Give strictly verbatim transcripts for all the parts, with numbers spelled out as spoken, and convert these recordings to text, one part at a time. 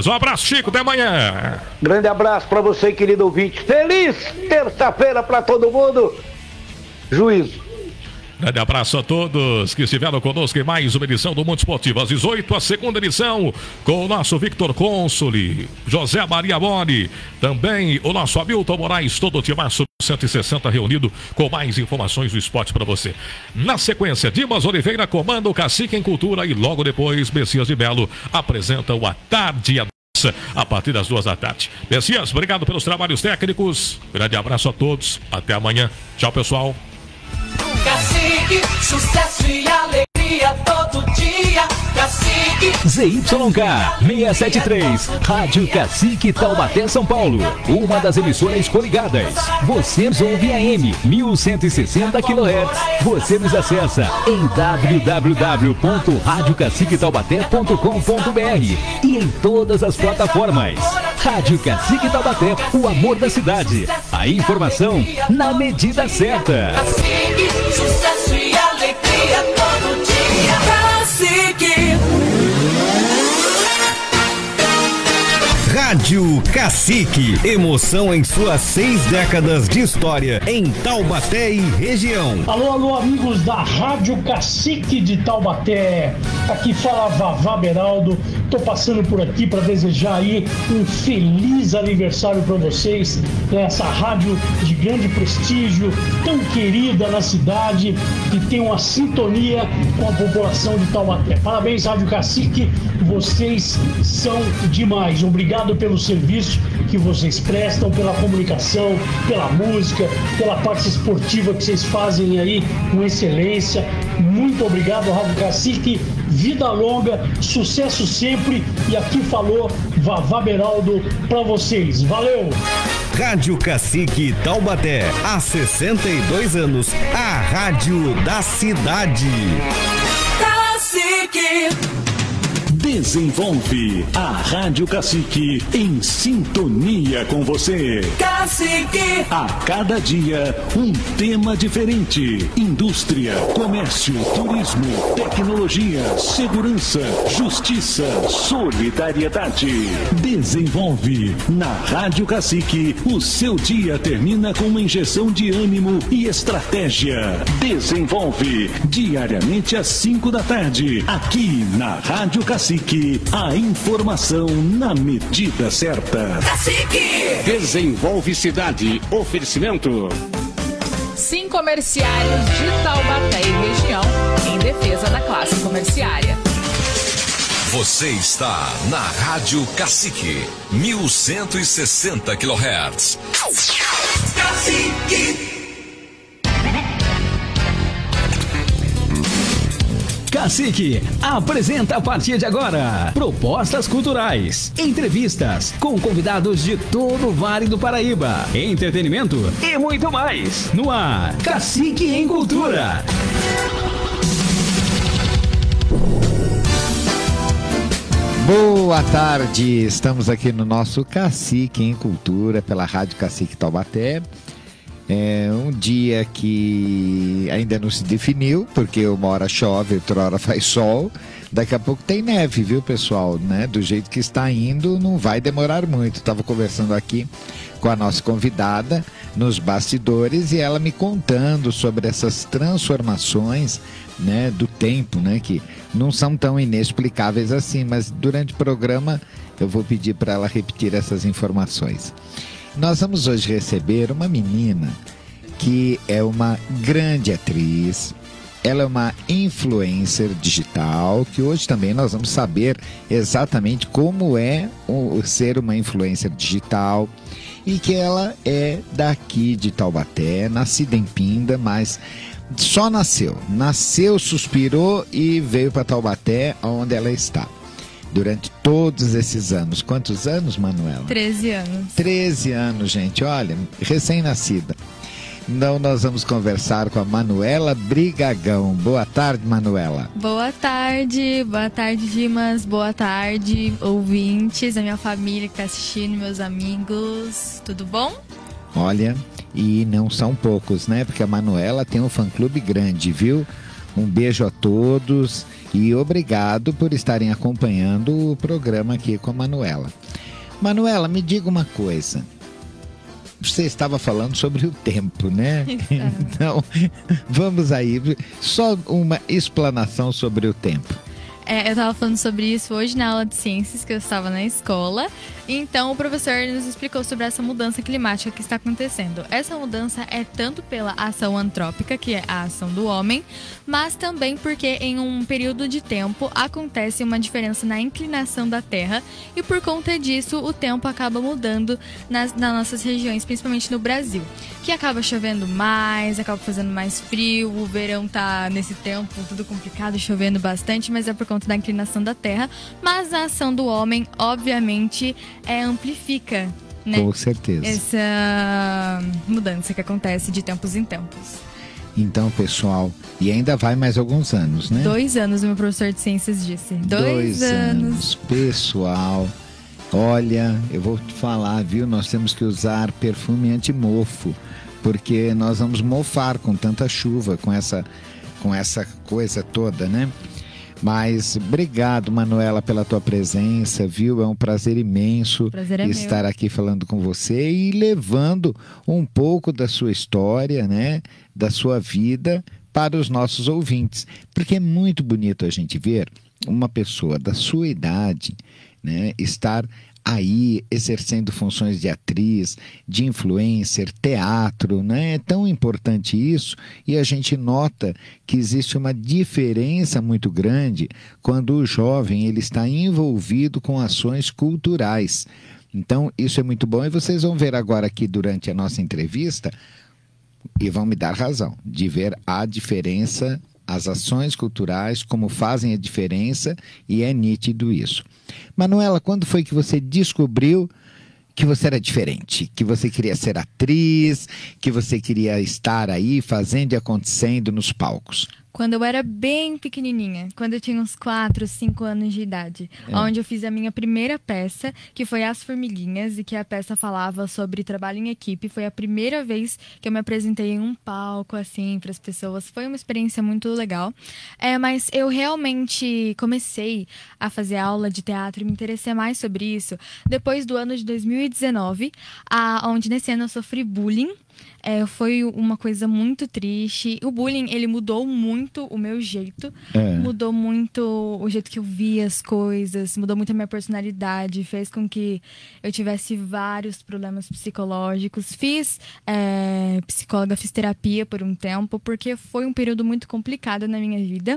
Um abraço, Chico, até amanhã. Grande abraço para você, querido ouvinte. Feliz terça-feira para todo mundo. Juízo. Grande abraço a todos que estiveram conosco em mais uma edição do Mundo Esportivo. Às dezoito, a segunda edição, com o nosso Victor Consoli, José Maria Mori, também o nosso Hamilton Moraes, todo o timaço cento e sessenta reunido com mais informações do esporte para você. Na sequência, Dimas Oliveira comanda o Cacique em Cultura e logo depois, Messias de Melo apresenta o A Tarde a a partir das duas da tarde. Messias, obrigado pelos trabalhos técnicos. Grande abraço a todos. Até amanhã. Tchau, pessoal. Cacique, sucesso e alegria todo dia. Cacique. Z Y K seiscentos e setenta e três, Rádio Cacique Taubaté, São Paulo. Uma das emissoras coligadas. Você nos ouve a M mil cento e sessenta quilohertz. Você nos acessa em w w w ponto rádio cacique taubaté ponto com ponto b r e em todas as plataformas. Rádio Cacique Taubaté, o amor da cidade. A informação na medida certa. Cacique, sucesso e alegria todo dia. Cacique. Rádio Cacique, emoção em suas seis décadas de história em Taubaté e região. Alô, alô, amigos da Rádio Cacique de Taubaté. Aqui fala Vavá Beraldo. Tô passando por aqui para desejar aí um feliz aniversário para vocês nessa rádio de grande prestígio, tão querida na cidade, que tem uma sintonia com a população de Taubaté. Parabéns, Rádio Cacique, vocês são demais. Obrigado pelo serviço que vocês prestam, pela comunicação, pela música, pela parte esportiva que vocês fazem aí com excelência. Muito obrigado, Rádio Cacique. Vida longa, sucesso sempre. E aqui falou Vavá Beraldo para vocês. Valeu! Rádio Cacique Taubaté, há sessenta e dois anos, a rádio da cidade. Cacique. Desenvolve a Rádio Cacique em sintonia com você. Cacique. A cada dia, um tema diferente. Indústria, comércio, turismo, tecnologia, segurança, justiça, solidariedade. Desenvolve. Na Rádio Cacique, o seu dia termina com uma injeção de ânimo e estratégia. Desenvolve. Diariamente às cinco da tarde, aqui na Rádio Cacique. A informação na medida certa. Cacique. Desenvolve Cidade. Oferecimento. Sim Comerciários de Taubaté e região, em defesa da classe comerciária. Você está na Rádio Cacique, mil cento e sessenta quilohertz. Cacique. Cacique apresenta a partir de agora propostas culturais, entrevistas com convidados de todo o Vale do Paraíba, entretenimento e muito mais. No ar, Cacique em Cultura. Boa tarde, estamos aqui no nosso Cacique em Cultura pela Rádio Cacique Taubaté. É um dia que ainda não se definiu, porque uma hora chove, outra hora faz sol. Daqui a pouco tem neve, viu, pessoal? Né? Do jeito que está indo, não vai demorar muito. Estava conversando aqui com a nossa convidada nos bastidores e ela me contando sobre essas transformações, né, do tempo, né, que não são tão inexplicáveis assim, mas durante o programa eu vou pedir para ela repetir essas informações. Nós vamos hoje receber uma menina que é uma grande atriz, ela é uma influencer digital, que hoje também nós vamos saber exatamente como é o, ser uma influencer digital, e que ela é daqui de Taubaté, nascida em Pinda, mas só nasceu, nasceu, suspirou e veio para Taubaté, onde ela está. Durante todos esses anos. Quantos anos, Manuela? treze anos. treze anos, gente. Olha, recém-nascida. Então, nós vamos conversar com a Manuela Brigagão. Boa tarde, Manuela. Boa tarde. Boa tarde, Dimas. Boa tarde, ouvintes, a minha família que está assistindo, meus amigos. Tudo bom? Olha, e não são poucos, né? Porque a Manuela tem um fã-clube grande, viu? Um beijo a todos e obrigado por estarem acompanhando o programa aqui com a Manuela. Manuela, me diga uma coisa. Você estava falando sobre o tempo, né? Então, vamos aí. Só uma explanação sobre o tempo. É, eu estava falando sobre isso hoje na aula de ciências que eu estava na escola. Então o professor nos explicou sobre essa mudança climática que está acontecendo. Essa mudança é tanto pela ação antrópica, que é a ação do homem, mas também porque em um período de tempo acontece uma diferença na inclinação da Terra e por conta disso o tempo acaba mudando nas, nas nossas regiões, principalmente no Brasil, que acaba chovendo mais, acaba fazendo mais frio, o verão tá nesse tempo tudo complicado, chovendo bastante, mas é por conta da inclinação da Terra, mas a ação do homem, obviamente, é, amplifica, né? Com certeza. Essa mudança que acontece de tempos em tempos. Então, pessoal, e ainda vai mais alguns anos, né? Dois anos, o meu professor de ciências disse. Dois, Dois anos. anos. Pessoal, olha, eu vou te falar, viu? Nós temos que usar perfume anti-mofo, porque nós vamos mofar com tanta chuva, com essa, com essa coisa toda, né? Mas obrigado, Manuela, pela tua presença, viu? É um prazer imenso prazer é estar meu. aqui falando com você e levando um pouco da sua história, né? Da sua vida para os nossos ouvintes. Porque é muito bonito a gente ver uma pessoa da sua idade, né? Estar aí exercendo funções de atriz, de influencer, teatro, né? É tão importante isso e a gente nota que existe uma diferença muito grande quando o jovem ele está envolvido com ações culturais. Então isso é muito bom e vocês vão ver agora aqui durante a nossa entrevista e vão me dar razão de ver a diferença, as ações culturais, como fazem a diferença e é nítido isso. Manuela, quando foi que você descobriu que você era diferente, que você queria ser atriz, que você queria estar aí fazendo e acontecendo nos palcos? Quando eu era bem pequenininha, quando eu tinha uns quatro, cinco anos de idade, é. onde eu fiz a minha primeira peça, que foi As Formiguinhas, e que a peça falava sobre trabalho em equipe. Foi a primeira vez que eu me apresentei em um palco, assim, para as pessoas. Foi uma experiência muito legal. É, mas eu realmente comecei a fazer aula de teatro e me interessei mais sobre isso depois do ano de dois mil e dezenove, a, onde nesse ano eu sofri bullying. É, foi uma coisa muito triste. O bullying, ele mudou muito o meu jeito. É. Mudou muito o jeito que eu via as coisas. Mudou muito a minha personalidade. Fez com que eu tivesse vários problemas psicológicos. Fiz é, psicóloga, fiz terapia por um tempo, porque foi um período muito complicado na minha vida.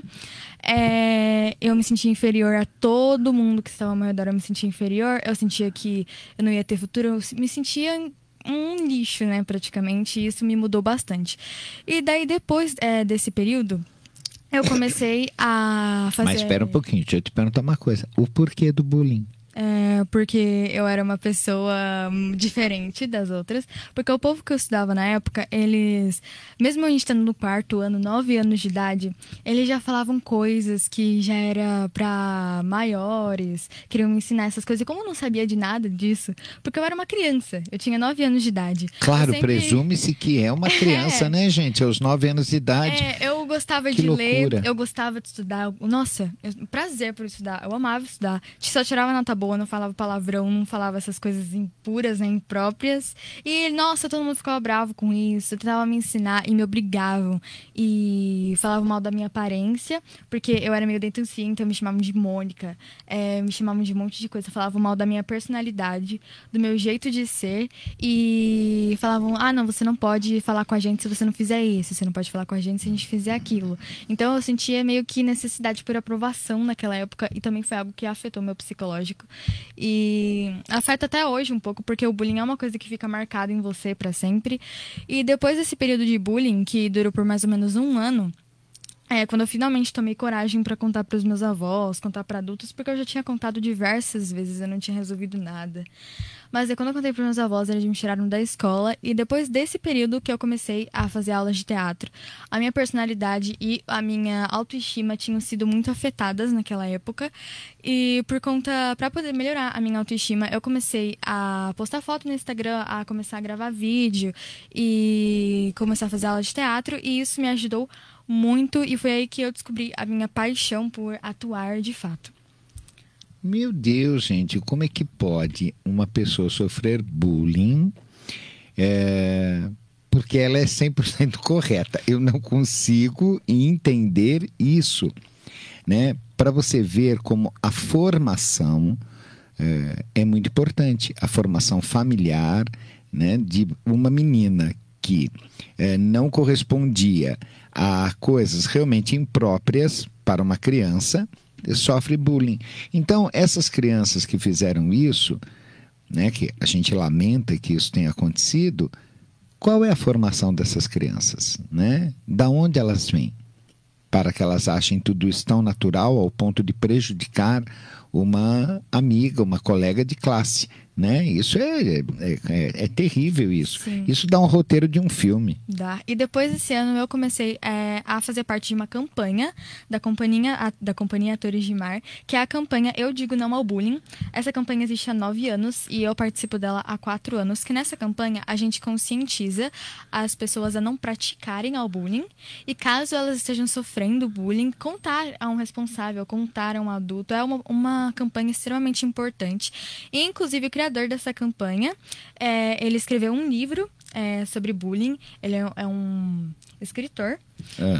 É, eu me sentia inferior a todo mundo que estava ao meu redor. Eu me sentia inferior. Eu sentia que eu não ia ter futuro. Eu me sentia um lixo, né, praticamente, e isso me mudou bastante. E daí, depois é, desse período, eu comecei a fazer... Mas espera um pouquinho, deixa eu te perguntar uma coisa. O porquê do bullying? É, porque eu era uma pessoa diferente das outras. Porque o povo que eu estudava na época, eles... Mesmo a gente estando no quarto ano, nove anos de idade, eles já falavam coisas que já era pra maiores. Queriam me ensinar essas coisas. E como eu não sabia de nada disso, porque eu era uma criança. Eu tinha nove anos de idade. Claro, sempre... presume-se que é uma criança, é. né, gente? Aos nove anos de idade. É, eu gostava que de loucura. ler, eu gostava de estudar. Nossa, eu... prazer por estudar. Eu amava estudar. Só tirava nota boa. Não falava palavrão, não falava essas coisas impuras, né, impróprias. E, nossa, todo mundo ficava bravo com isso. Tentavam me ensinar e me obrigavam. E falavam mal da minha aparência, porque eu era meio dentucinha, então me chamavam de Mônica. É, me chamavam de um monte de coisa. Falavam mal da minha personalidade, do meu jeito de ser. E falavam, ah, não, você não pode falar com a gente se você não fizer isso. Você não pode falar com a gente se a gente fizer aquilo. Então eu sentia meio que necessidade por aprovação naquela época. E também foi algo que afetou meu psicológico. E afeta até hoje um pouco, porque o bullying é uma coisa que fica marcada em você pra sempre. E depois desse período de bullying, que durou por mais ou menos um ano, é quando eu finalmente tomei coragem pra contar pros meus avós, contar pra adultos, porque eu já tinha contado diversas vezes, eu não tinha resolvido nada. Mas aí, quando eu contei pros meus avós, eles me tiraram da escola. E depois desse período que eu comecei a fazer aulas de teatro, a minha personalidade e a minha autoestima tinham sido muito afetadas naquela época. E por conta, pra poder melhorar a minha autoestima, eu comecei a postar foto no Instagram, a começar a gravar vídeo e começar a fazer aula de teatro. E isso me ajudou muito e foi aí que eu descobri a minha paixão por atuar de fato. Meu Deus, gente, como é que pode uma pessoa sofrer bullying é, porque ela é cem por cento correta? Eu não consigo entender isso, né? Para você ver como a formação é, é muito importante, a formação familiar, né, de uma menina que é, não correspondia a coisas realmente impróprias para uma criança, sofre bullying. Então, essas crianças que fizeram isso, né, que a gente lamenta que isso tenha acontecido, qual é a formação dessas crianças, né? Da onde elas vêm? Para que elas achem tudo isso tão natural ao ponto de prejudicar uma amiga, uma colega de classe, né? Isso é, é, é, é terrível isso. Sim. Isso dá um roteiro de um filme. Dá. E depois desse ano eu comecei é, a fazer parte de uma campanha da companhia, a, da companhia Atores de Mar, que é a campanha Eu Digo Não ao Bullying. Essa campanha existe há nove anos e eu participo dela há quatro anos, que nessa campanha a gente conscientiza as pessoas a não praticarem ao bullying e caso elas estejam sofrendo bullying, contar a um responsável, contar a um adulto. É uma, uma campanha extremamente importante. E, inclusive, o criador dessa campanha, é, ele escreveu um livro é, sobre bullying. Ele é, é um escritor. É.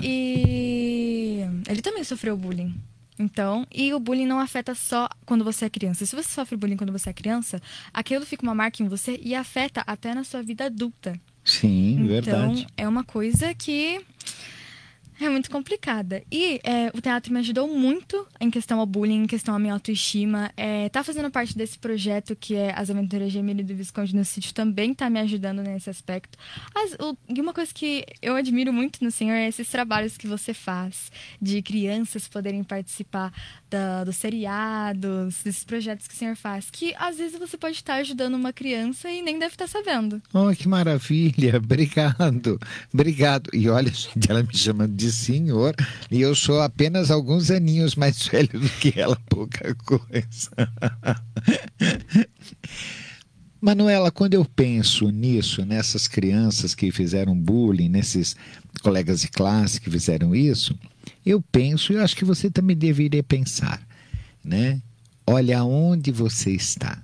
E ele também sofreu bullying. Então, e o bullying não afeta só quando você é criança. Se você sofre bullying quando você é criança, aquilo fica uma marca em você e afeta até na sua vida adulta. Sim, então, verdade. Então, é uma coisa que é muito complicada. E é, o teatro me ajudou muito em questão ao bullying, em questão à minha autoestima. É, tá fazendo parte desse projeto que é As Aventuras de Emílio do Visconde no Sítio também tá me ajudando nesse aspecto. As, o, e uma coisa que eu admiro muito no senhor é esses trabalhos que você faz, de crianças poderem participar da, dos seriados, desses projetos que o senhor faz, que às vezes você pode estar ajudando uma criança e nem deve estar sabendo. Oh, que maravilha! Obrigado! Obrigado! E olha, gente, ela me chama de senhor e eu sou apenas alguns aninhos mais velho do que ela, pouca coisa. Manuela, quando eu penso nisso, nessas crianças que fizeram bullying, nesses colegas de classe que fizeram isso, eu penso, e eu acho que você também deveria pensar, né? Olha onde você está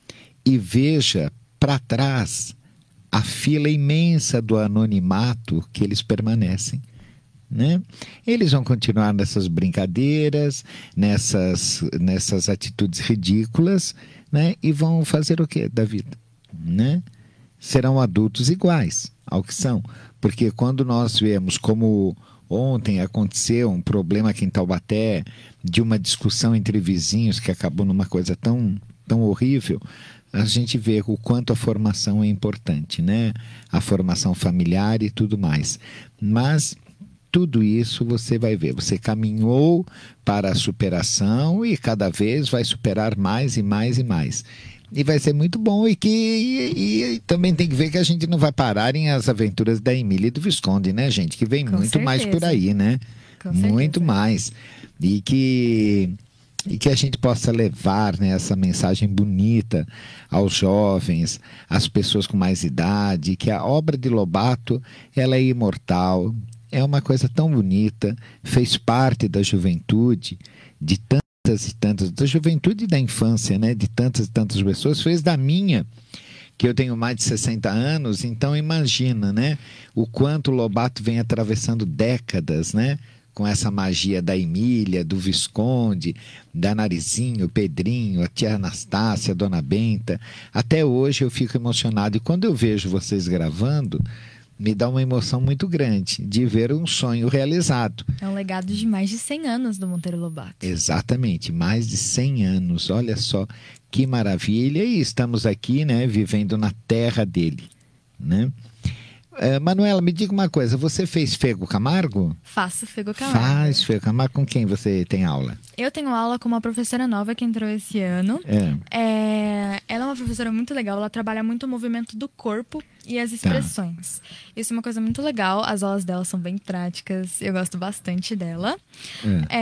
e veja para trás a fila imensa do anonimato que eles permanecem. Né? Eles vão continuar nessas brincadeiras, nessas, nessas atitudes ridículas, né? E vão fazer o que da vida? Né? Serão adultos iguais ao que são. Porque quando nós vemos como ontem aconteceu um problema aqui em Taubaté, de uma discussão entre vizinhos que acabou numa coisa tão, tão horrível, a gente vê o quanto a formação é importante, né? A formação familiar e tudo mais. Mas tudo isso você vai ver, você caminhou para a superação e cada vez vai superar mais e mais e mais. E vai ser muito bom e que e, e também tem que ver que a gente não vai parar em As Aventuras da Emília e do Visconde, né, gente? Que vem Com muito certeza. mais por aí, né? Com muito certeza. mais. E que, e que a gente possa levar, né, essa mensagem bonita aos jovens, às pessoas com mais idade, que a obra de Lobato, ela é imortal. É uma coisa tão bonita, fez parte da juventude, de tantas e tantas, da juventude e da infância, né? De tantas e tantas pessoas, fez da minha, que eu tenho mais de sessenta anos, então imagina, né? O quanto o Lobato vem atravessando décadas, né? Com essa magia da Emília, do Visconde, da Narizinho, Pedrinho, a tia Anastácia, a Dona Benta. Até hoje eu fico emocionado. E quando eu vejo vocês gravando, me dá uma emoção muito grande de ver um sonho realizado. É um legado de mais de cem anos do Monteiro Lobato. Exatamente, mais de cem anos. Olha só que maravilha. E estamos aqui, né, vivendo na terra dele, né? Uh, Manuela, me diga uma coisa, você fez Fego Camargo? Faço Fego Camargo. Faz Fego Camargo, com quem você tem aula? Eu tenho aula com uma professora nova que entrou esse ano. É. É, ela é uma professora muito legal, ela trabalha muito o movimento do corpo e as expressões. Tá. Isso é uma coisa muito legal, as aulas dela são bem práticas, eu gosto bastante dela. É...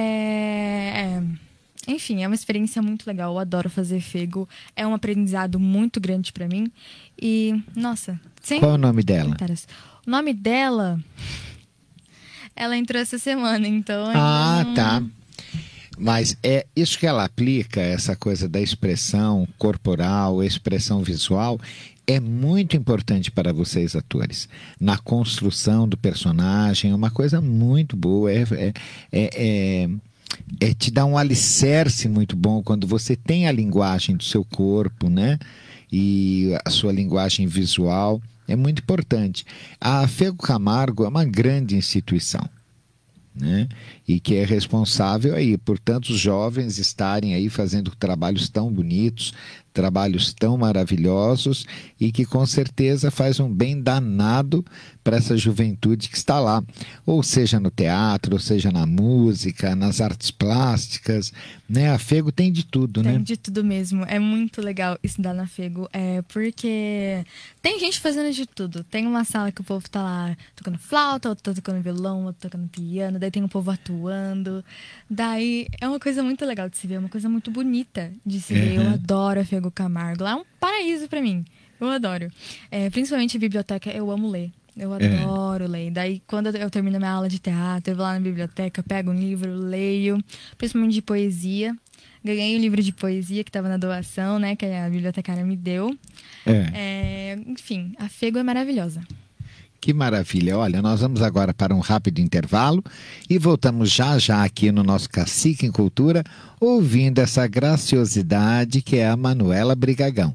é... Enfim, é uma experiência muito legal, eu adoro fazer Fego, é um aprendizado muito grande pra mim e, nossa... Sem Qual é o nome dela? O nome dela ela entrou essa semana, então... Ah, não... tá. Mas é isso que ela aplica, essa coisa da expressão corporal, expressão visual, é muito importante para vocês, atores. Na construção do personagem, é uma coisa muito boa. É, é, é, é, é te dá um alicerce muito bom quando você tem a linguagem do seu corpo, né? E a sua linguagem visual é muito importante. A Fego Camargo é uma grande instituição, né? E que é responsável aí por tantos jovens estarem aí fazendo trabalhos tão bonitos, trabalhos tão maravilhosos e que com certeza faz um bem danado para essa juventude que está lá, ou seja no teatro, ou seja na música, nas artes plásticas, né? A Fego tem de tudo, tem né? Tem de tudo mesmo. É muito legal estudar na Fego, é porque tem gente fazendo de tudo. Tem uma sala que o povo tá lá tocando flauta, outro tá tocando violão, outro tocando piano, daí tem o povo atuando. Daí é uma coisa muito legal de se ver, é uma coisa muito bonita de se ver. Eu adoro a Fego Camargo. Lá é um paraíso pra mim. Eu adoro. É, principalmente biblioteca, eu amo ler. Eu adoro é. ler. Daí, quando eu termino minha aula de teatro, eu vou lá na biblioteca, pego um livro, leio, principalmente de poesia. Ganhei um livro de poesia que estava na doação, né? Que a bibliotecária me deu. É. É, enfim, a Fego é maravilhosa. Que maravilha. Olha, nós vamos agora para um rápido intervalo e voltamos já já aqui no nosso Cacique em Cultura, ouvindo essa graciosidade que é a Manuela Brigagão.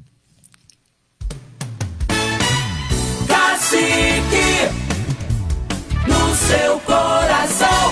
Cacique no seu coração.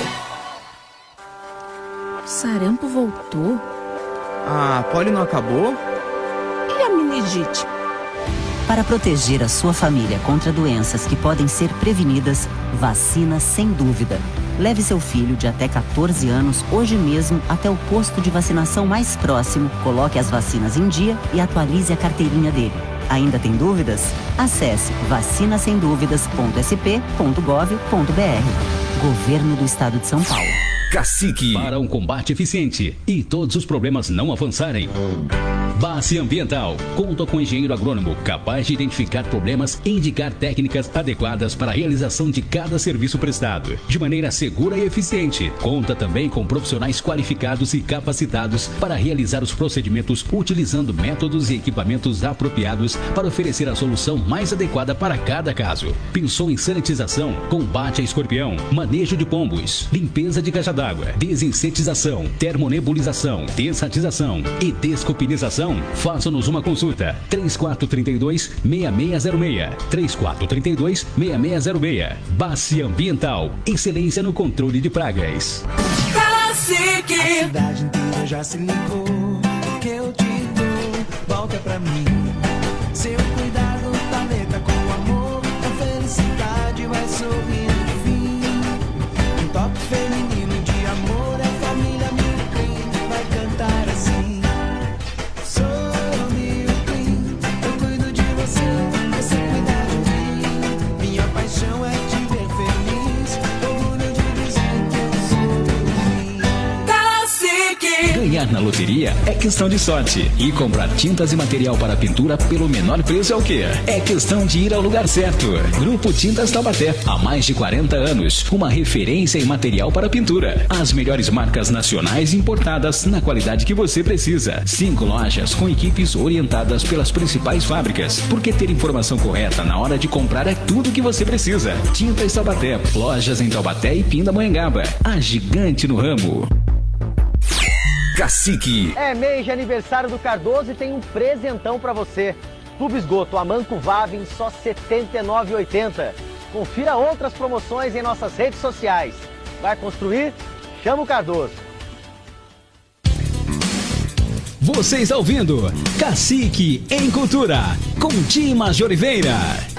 Sarampo voltou? A poli não acabou? E a meningite? Para proteger a sua família contra doenças que podem ser prevenidas, vacina sem dúvida. Leve seu filho de até catorze anos hoje mesmo até o posto de vacinação mais próximo, coloque as vacinas em dia e atualize a carteirinha dele. Ainda tem dúvidas? Acesse vacina sem dúvidas ponto s p ponto gov ponto b r. Governo do Estado de São Paulo. Cacique. Para um combate eficiente e todos os problemas não avançarem. Base Ambiental conta com engenheiro agrônomo capaz de identificar problemas e indicar técnicas adequadas para a realização de cada serviço prestado, de maneira segura e eficiente. Conta também com profissionais qualificados e capacitados para realizar os procedimentos utilizando métodos e equipamentos apropriados para oferecer a solução mais adequada para cada caso. Pensou em sanitização, combate a escorpião, manejo de pombos, limpeza de caixa d'água, desinsetização, termonebulização, dessatização e descopinização? Faça-nos uma consulta. três quatro três dois, seis seis zero seis. três quatro três dois, seis seis zero seis. Base Ambiental. Excelência no controle de pragas. Cacique. A cidade inteira já se ligou. O que eu te dou, volta pra mim. Seu cuidado, planeta com amor. A felicidade vai sorrir no fim. Um toque feminino de amor. A família Milclean vai cantar assim. Ganhar na loteria é questão de sorte. E comprar tintas e material para pintura pelo menor preço é o quê? É questão de ir ao lugar certo. Grupo Tintas Taubaté, há mais de quarenta anos. Uma referência em material para pintura. As melhores marcas nacionais importadas na qualidade que você precisa. Cinco lojas com equipes orientadas pelas principais fábricas. Porque ter informação correta na hora de comprar é tudo que você precisa. Tintas Taubaté, lojas em Taubaté e Pindamonhangaba. A gigante no ramo. Cacique. É mês de aniversário do Cardoso e tem um presentão pra você. Clube Esgoto Amanco Vavin só setenta e nove reais e oitenta centavos. Confira outras promoções em nossas redes sociais. Vai construir? Chama o Cardoso. Você está ouvindo Cacique em Cultura com Dimas de Oliveira.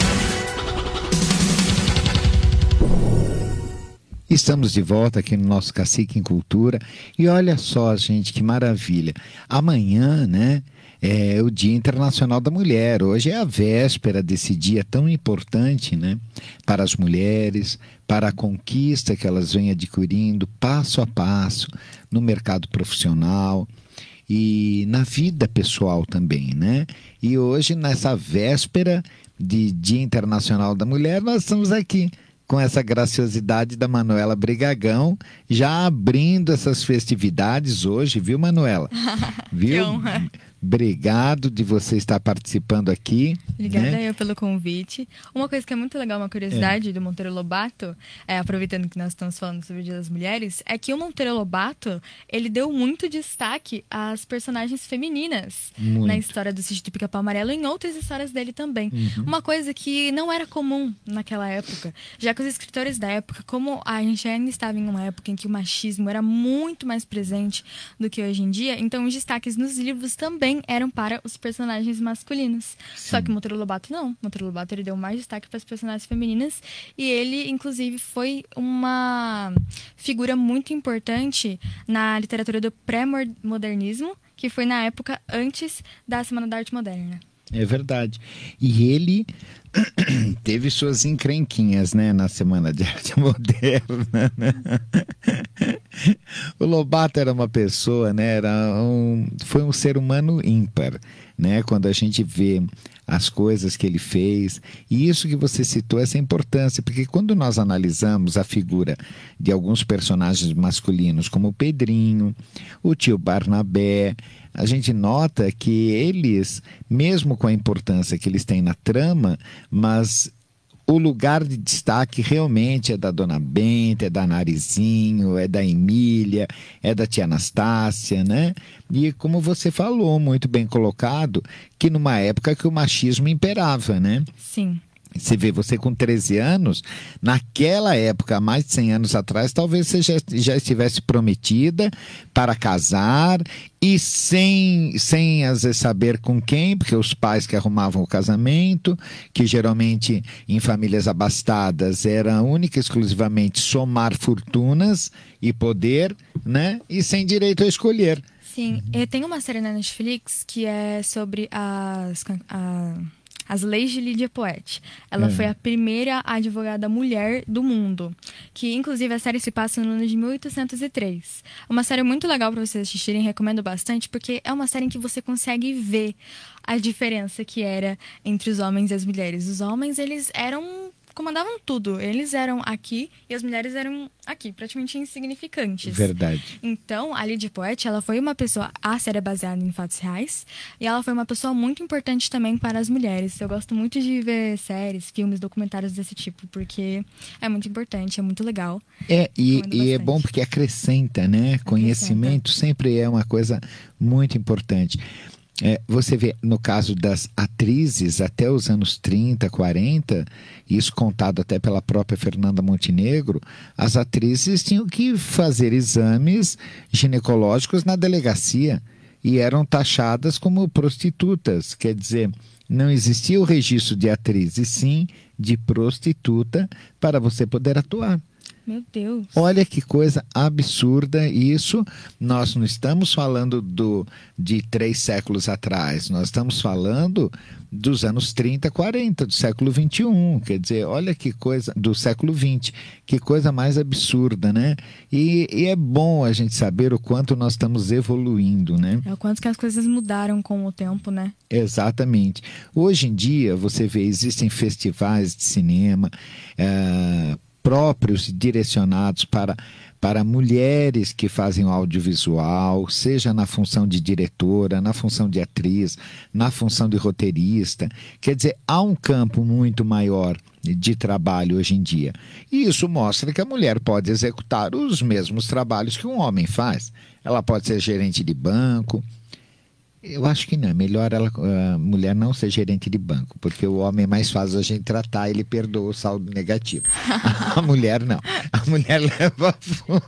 Estamos de volta aqui no nosso Cacique em Cultura e olha só, gente, que maravilha. Amanhã, né, é o Dia Internacional da Mulher. Hoje é a véspera desse dia tão importante, né, para as mulheres, para a conquista que elas vêm adquirindo passo a passo no mercado profissional e na vida pessoal também, né? E hoje, nessa véspera de Dia Internacional da Mulher, nós estamos aqui com essa graciosidade da Manuela Brigagão, já abrindo essas festividades hoje, viu, Manuela? Viu? Que honra. Obrigado de você estar participando aqui. Obrigada né? eu pelo convite. Uma coisa que é muito legal, uma curiosidade é. do Monteiro Lobato, é, aproveitando que nós estamos falando sobre o Dia das Mulheres, é que o Monteiro Lobato, ele deu muito destaque às personagens femininas muito. na história do Sítio do Pica-Pau Amarelo e em outras histórias dele também. Uhum. Uma coisa que não era comum naquela época, já que os escritores da época, como a gente ainda estava em uma época em que o machismo era muito mais presente do que hoje em dia, então os destaques nos livros também eram para os personagens masculinos. Sim. Só que Monteiro Lobato não. Monteiro Lobato ele deu mais destaque para as personagens femininas e ele, inclusive, foi uma figura muito importante na literatura do pré-modernismo, que foi na época antes da Semana da Arte Moderna. É verdade. E ele teve suas encrenquinhas, né, na Semana de Arte Moderna, né? O Lobato era uma pessoa, né, era um, foi um ser humano ímpar, né, quando a gente vê as coisas que ele fez, e isso que você citou, essa importância, porque quando nós analisamos a figura de alguns personagens masculinos, como o Pedrinho, o tio Barnabé, a gente nota que eles, mesmo com a importância que eles têm na trama, mas o lugar de destaque realmente é da Dona Benta, é da Narizinho, é da Emília, é da tia Anastácia, né? E como você falou, muito bem colocado, que numa época que o machismo imperava, né? Sim. Você vê, você com treze anos, naquela época, há mais de cem anos atrás, talvez você já, já estivesse prometida para casar e sem, sem às vezes saber com quem, porque os pais que arrumavam o casamento, que geralmente em famílias abastadas era única e exclusivamente somar fortunas e poder, né? E sem direito a escolher. Sim, uhum. Tem uma série na Netflix que é sobre as... A... As Leis de Lídia Poete. Ela é. foi a primeira advogada mulher do mundo. Que, inclusive, a série se passa no ano de mil oitocentos e três. Uma série muito legal para vocês assistirem, recomendo bastante, porque é uma série em que você consegue ver a diferença que era entre os homens e as mulheres. Os homens, eles eram... comandavam tudo. Eles eram aqui e as mulheres eram aqui, praticamente insignificantes. Verdade. Então, a Lídia Poete, ela foi uma pessoa... A série é baseada em fatos reais. E ela foi uma pessoa muito importante também para as mulheres. Eu gosto muito de ver séries, filmes, documentários desse tipo, porque é muito importante, é muito legal. É, e, e é bom porque acrescenta, né? Acrescenta. Conhecimento sempre é uma coisa muito importante. É, você vê, no caso das atrizes, até os anos trinta, quarenta, isso contado até pela própria Fernanda Montenegro, as atrizes tinham que fazer exames ginecológicos na delegacia e eram taxadas como prostitutas. Quer dizer, não existia o registro de atriz, e sim de prostituta para você poder atuar. Meu Deus. Olha que coisa absurda isso. Nós não estamos falando do, de três séculos atrás. Nós estamos falando dos anos trinta, quarenta, do século vinte e um. Quer dizer, olha que coisa... Do século vinte. Que coisa mais absurda, né? E, e é bom a gente saber o quanto nós estamos evoluindo, né? É o quanto que as coisas mudaram com o tempo, né? Exatamente. Hoje em dia, você vê, existem festivais de cinema... É, próprios e direcionados para, para mulheres que fazem o audiovisual, seja na função de diretora, na função de atriz, na função de roteirista. Quer dizer, há um campo muito maior de trabalho hoje em dia. E isso mostra que a mulher pode executar os mesmos trabalhos que um homem faz. Ela pode ser gerente de banco. Eu acho que não, é melhor ela, a mulher não ser gerente de banco, porque o homem é mais fácil a gente tratar, ele perdoa o saldo negativo. A mulher não, a mulher leva...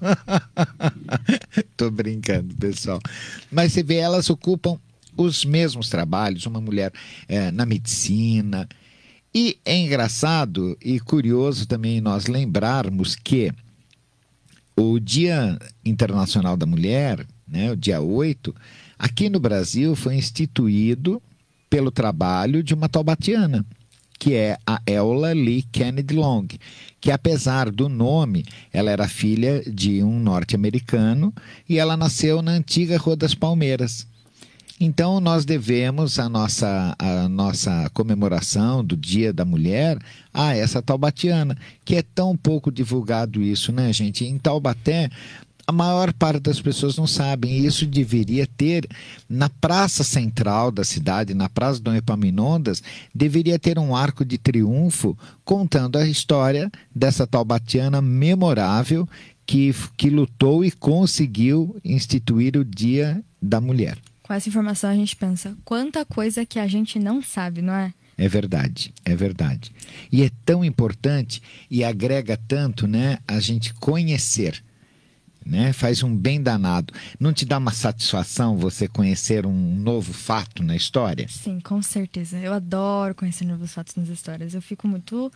Tô brincando, pessoal. Mas você vê, elas ocupam os mesmos trabalhos, uma mulher é, na medicina. E é engraçado e curioso também nós lembrarmos que o Dia Internacional da Mulher, né, o dia oito, aqui no Brasil foi instituído pelo trabalho de uma taubatiana, que é a Eula Lee Kennedy Long, que apesar do nome, ela era filha de um norte-americano e ela nasceu na antiga Rua das Palmeiras. Então, nós devemos a nossa, a nossa comemoração do Dia da Mulher a essa taubatiana, que é tão pouco divulgado isso, né, gente? Em Taubaté, a maior parte das pessoas não sabem, e isso deveria ter na praça central da cidade, na Praça Dom Epaminondas, deveria ter um arco de triunfo contando a história dessa taubatiana memorável que, que lutou e conseguiu instituir o Dia da Mulher. Com essa informação a gente pensa, quanta coisa que a gente não sabe, não é? É verdade, é verdade. E é tão importante e agrega tanto, né, a gente conhecer, né? Faz um bem danado. Não te dá uma satisfação você conhecer um novo fato na história? Sim, com certeza. Eu adoro conhecer novos fatos nas histórias. Eu fico muito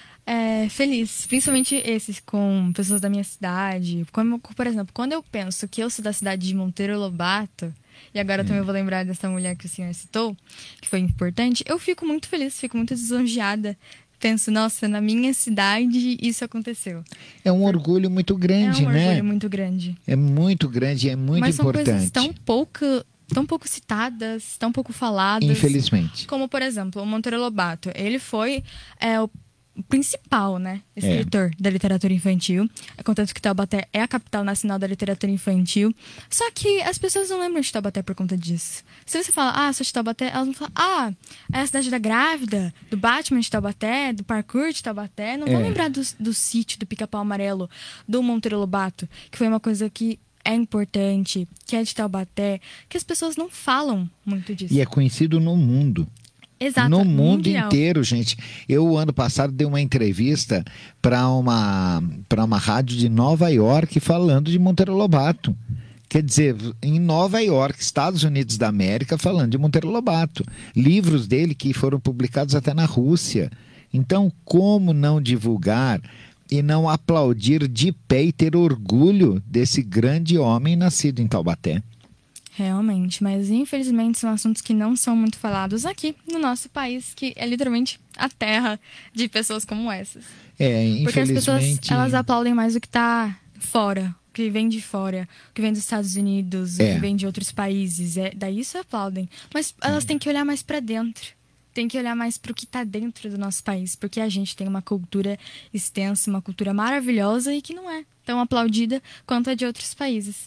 é, feliz, principalmente esses com pessoas da minha cidade. Como, por exemplo, quando eu penso que eu sou da cidade de Monteiro Lobato, e agora hum. também eu vou lembrar dessa mulher que o senhor citou, que foi importante, eu fico muito feliz, fico muito lisonjeada. Penso, nossa, na minha cidade isso aconteceu. É um orgulho muito grande, né? É um né? orgulho muito grande. É muito grande, é muito Mas importante. Mas são coisas tão pouco, tão pouco citadas, tão pouco faladas. Infelizmente. Como, por exemplo, o Monteiro Lobato. Ele foi é, o principal, né, escritor é. da literatura infantil. Contanto que Taubaté é a capital nacional da literatura infantil. Só que as pessoas não lembram de Taubaté por conta disso. Se você fala, ah, sou de Taubaté, elas vão falar, ah, é a cidade da grávida, do Batman de Taubaté, do parkour de Taubaté. Não é. vão lembrar do, do sítio, do Pica-Pau Amarelo, do Monteiro Lobato, que foi uma coisa que é importante, que é de Taubaté, que as pessoas não falam muito disso. E é conhecido no mundo. Exato, no mundo mundial. inteiro, gente. Eu, ano passado, dei uma entrevista para uma, para uma rádio de Nova York falando de Monteiro Lobato. Quer dizer, em Nova York, Estados Unidos da América, falando de Monteiro Lobato. Livros dele que foram publicados até na Rússia. Então, como não divulgar e não aplaudir de pé e ter orgulho desse grande homem nascido em Taubaté? Realmente, mas infelizmente são assuntos que não são muito falados aqui no nosso país, que é literalmente a terra de pessoas como essas. É, infelizmente... Porque as pessoas, elas aplaudem mais o que está fora, o que vem de fora, o que vem dos Estados Unidos, é. o que vem de outros países. É, daí isso aplaudem. Mas elas é. têm que olhar mais para dentro. Tem que olhar mais para o que está dentro do nosso país, porque a gente tem uma cultura extensa, uma cultura maravilhosa e que não é tão aplaudida quanto a de outros países.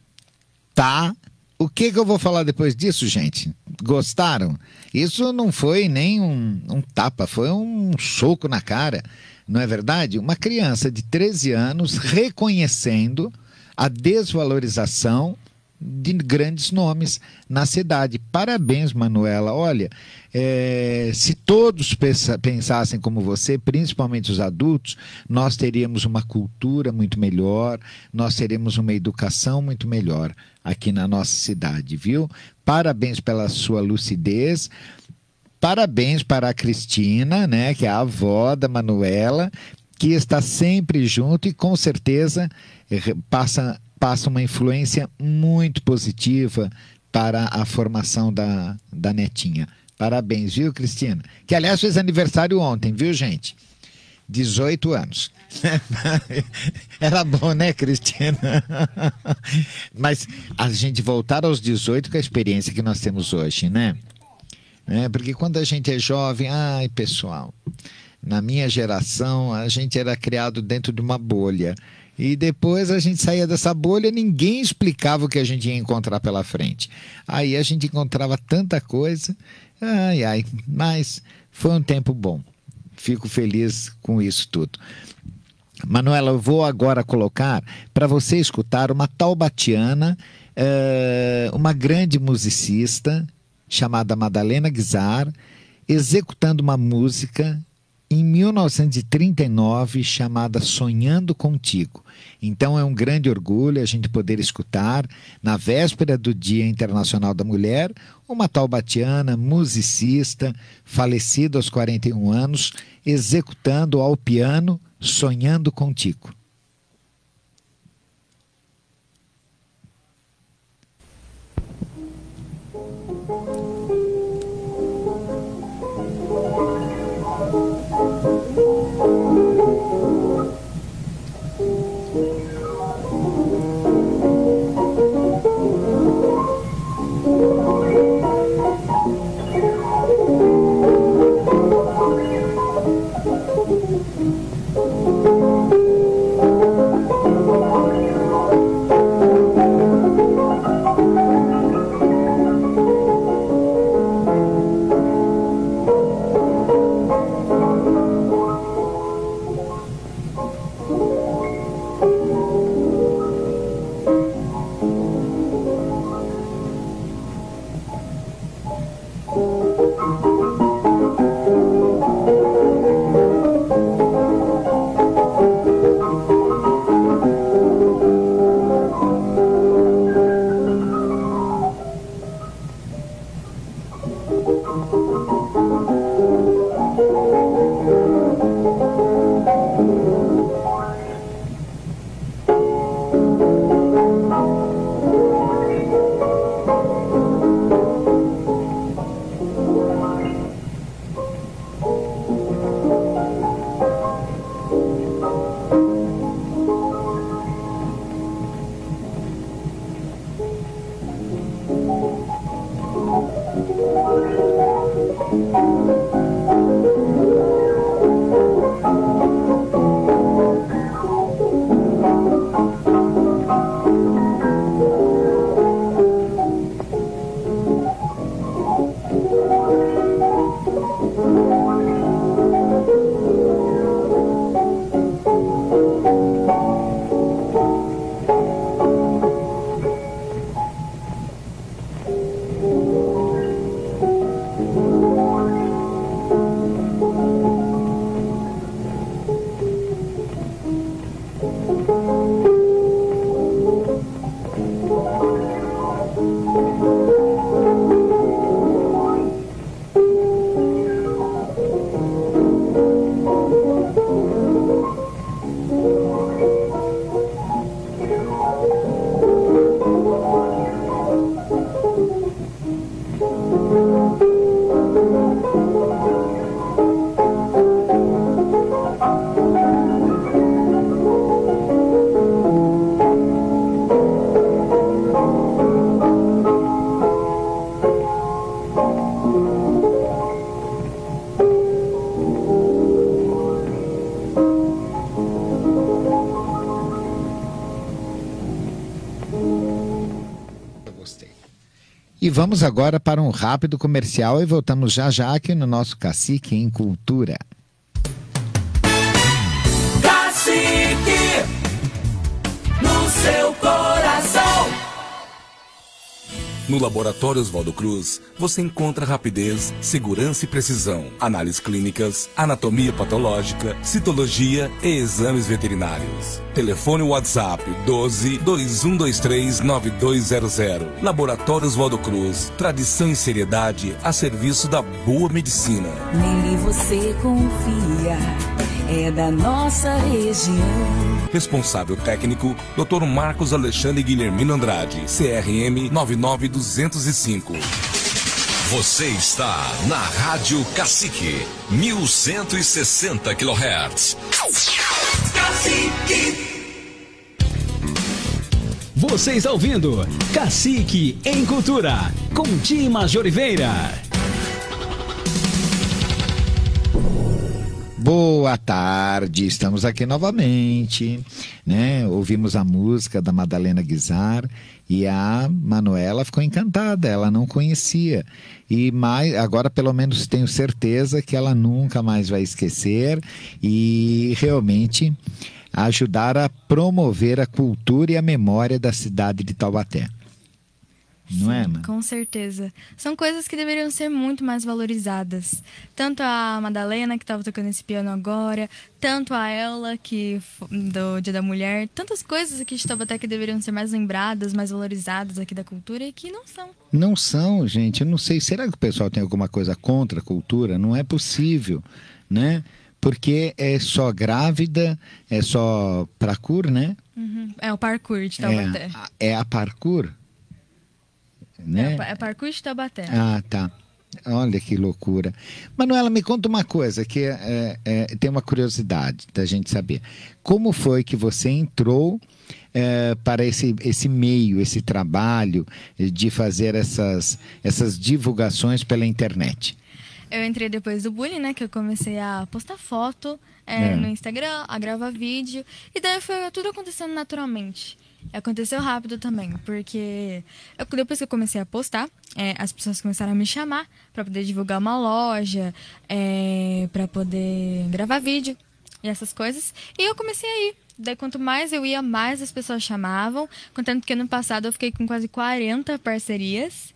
Tá... O que, que eu vou falar depois disso, gente? Gostaram? Isso não foi nem um, um tapa, foi um soco na cara, não é verdade? Uma criança de treze anos reconhecendo a desvalorização de grandes nomes na cidade. Parabéns, Manuela. Olha, é, se todos pensa, pensassem como você, principalmente os adultos, nós teríamos uma cultura muito melhor, nós teríamos uma educação muito melhor aqui na nossa cidade, viu? Parabéns pela sua lucidez. Parabéns para a Cristina, né, que é a avó da Manuela, que está sempre junto e com certeza passa passa uma influência muito positiva para a formação da, da netinha. Parabéns, viu, Cristina? Que, aliás, fez aniversário ontem, viu, gente? dezoito anos. Era bom, né, Cristina? Mas a gente voltar aos dezoito com a experiência que nós temos hoje, né? É, porque quando a gente é jovem, ai, pessoal, na minha geração, a gente era criado dentro de uma bolha. E depois a gente saía dessa bolha, ninguém explicava o que a gente ia encontrar pela frente. Aí a gente encontrava tanta coisa, ai, ai, mas foi um tempo bom. Fico feliz com isso tudo. Manuela, eu vou agora colocar para você escutar uma taubatiana, é, uma grande musicista chamada Madalena Guizar, executando uma música em mil novecentos e trinta e nove, chamada Sonhando Contigo. Então é um grande orgulho a gente poder escutar, na véspera do Dia Internacional da Mulher, uma taubatiana, musicista, falecida aos quarenta e um anos, executando ao piano Sonhando Contigo. Oh, E vamos agora para um rápido comercial e voltamos já já aqui no nosso Cacique em Cultura. Cacique, no seu coração. No Laboratório Oswaldo Cruz, você encontra rapidez, segurança e precisão, análises clínicas, anatomia patológica, citologia e exames veterinários. Telefone WhatsApp doze, dois um dois três, nove dois zero zero. Laboratório Oswaldo Cruz, tradição e seriedade a serviço da boa medicina. Nele você confia, é da nossa região. Responsável técnico, doutor Marcos Alexandre Guilhermino Andrade, C R M nove nove duzentos e cinco. Você está na Rádio Cacique, mil cento e sessenta quilohertz. Cacique. Você está ouvindo Cacique em Cultura, com Dimas Oliveira. Boa tarde, estamos aqui novamente, né? Ouvimos a música da Madalena Guizar e a Manuela ficou encantada, ela não conhecia. E mais, agora pelo menos tenho certeza que ela nunca mais vai esquecer e realmente ajudar a promover a cultura e a memória da cidade de Taubaté. Não é, Ana? Com certeza. São coisas que deveriam ser muito mais valorizadas. Tanto a Madalena, que estava tocando esse piano agora, tanto a ela, que do Dia da Mulher, tantas coisas aqui de Taubaté que deveriam ser mais lembradas, mais valorizadas aqui da cultura e que não são. Não são, gente. Eu não sei. Será que o pessoal tem alguma coisa contra a cultura? Não é possível, né? Porque é só grávida, é só parkour, né? Uhum. É o parkour de Taubaté. É, é a parkour? Né? É, é parkour de Taubaté. Ah, tá. Olha que loucura. Manuela, me conta uma coisa que é, é, tem uma curiosidade da gente saber. Como foi que você entrou é, para esse, esse meio, esse trabalho de fazer essas, essas divulgações pela internet? Eu entrei depois do bullying, né? Que eu comecei a postar foto é, é. no Instagram, a gravar vídeo. E daí foi tudo acontecendo naturalmente. Aconteceu rápido também, porque eu, depois que eu comecei a postar, é, as pessoas começaram a me chamar para poder divulgar uma loja, é, para poder gravar vídeo e essas coisas. E eu comecei a ir. Daí, quanto mais eu ia, mais as pessoas chamavam. Contanto que ano passado eu fiquei com quase quarenta parcerias.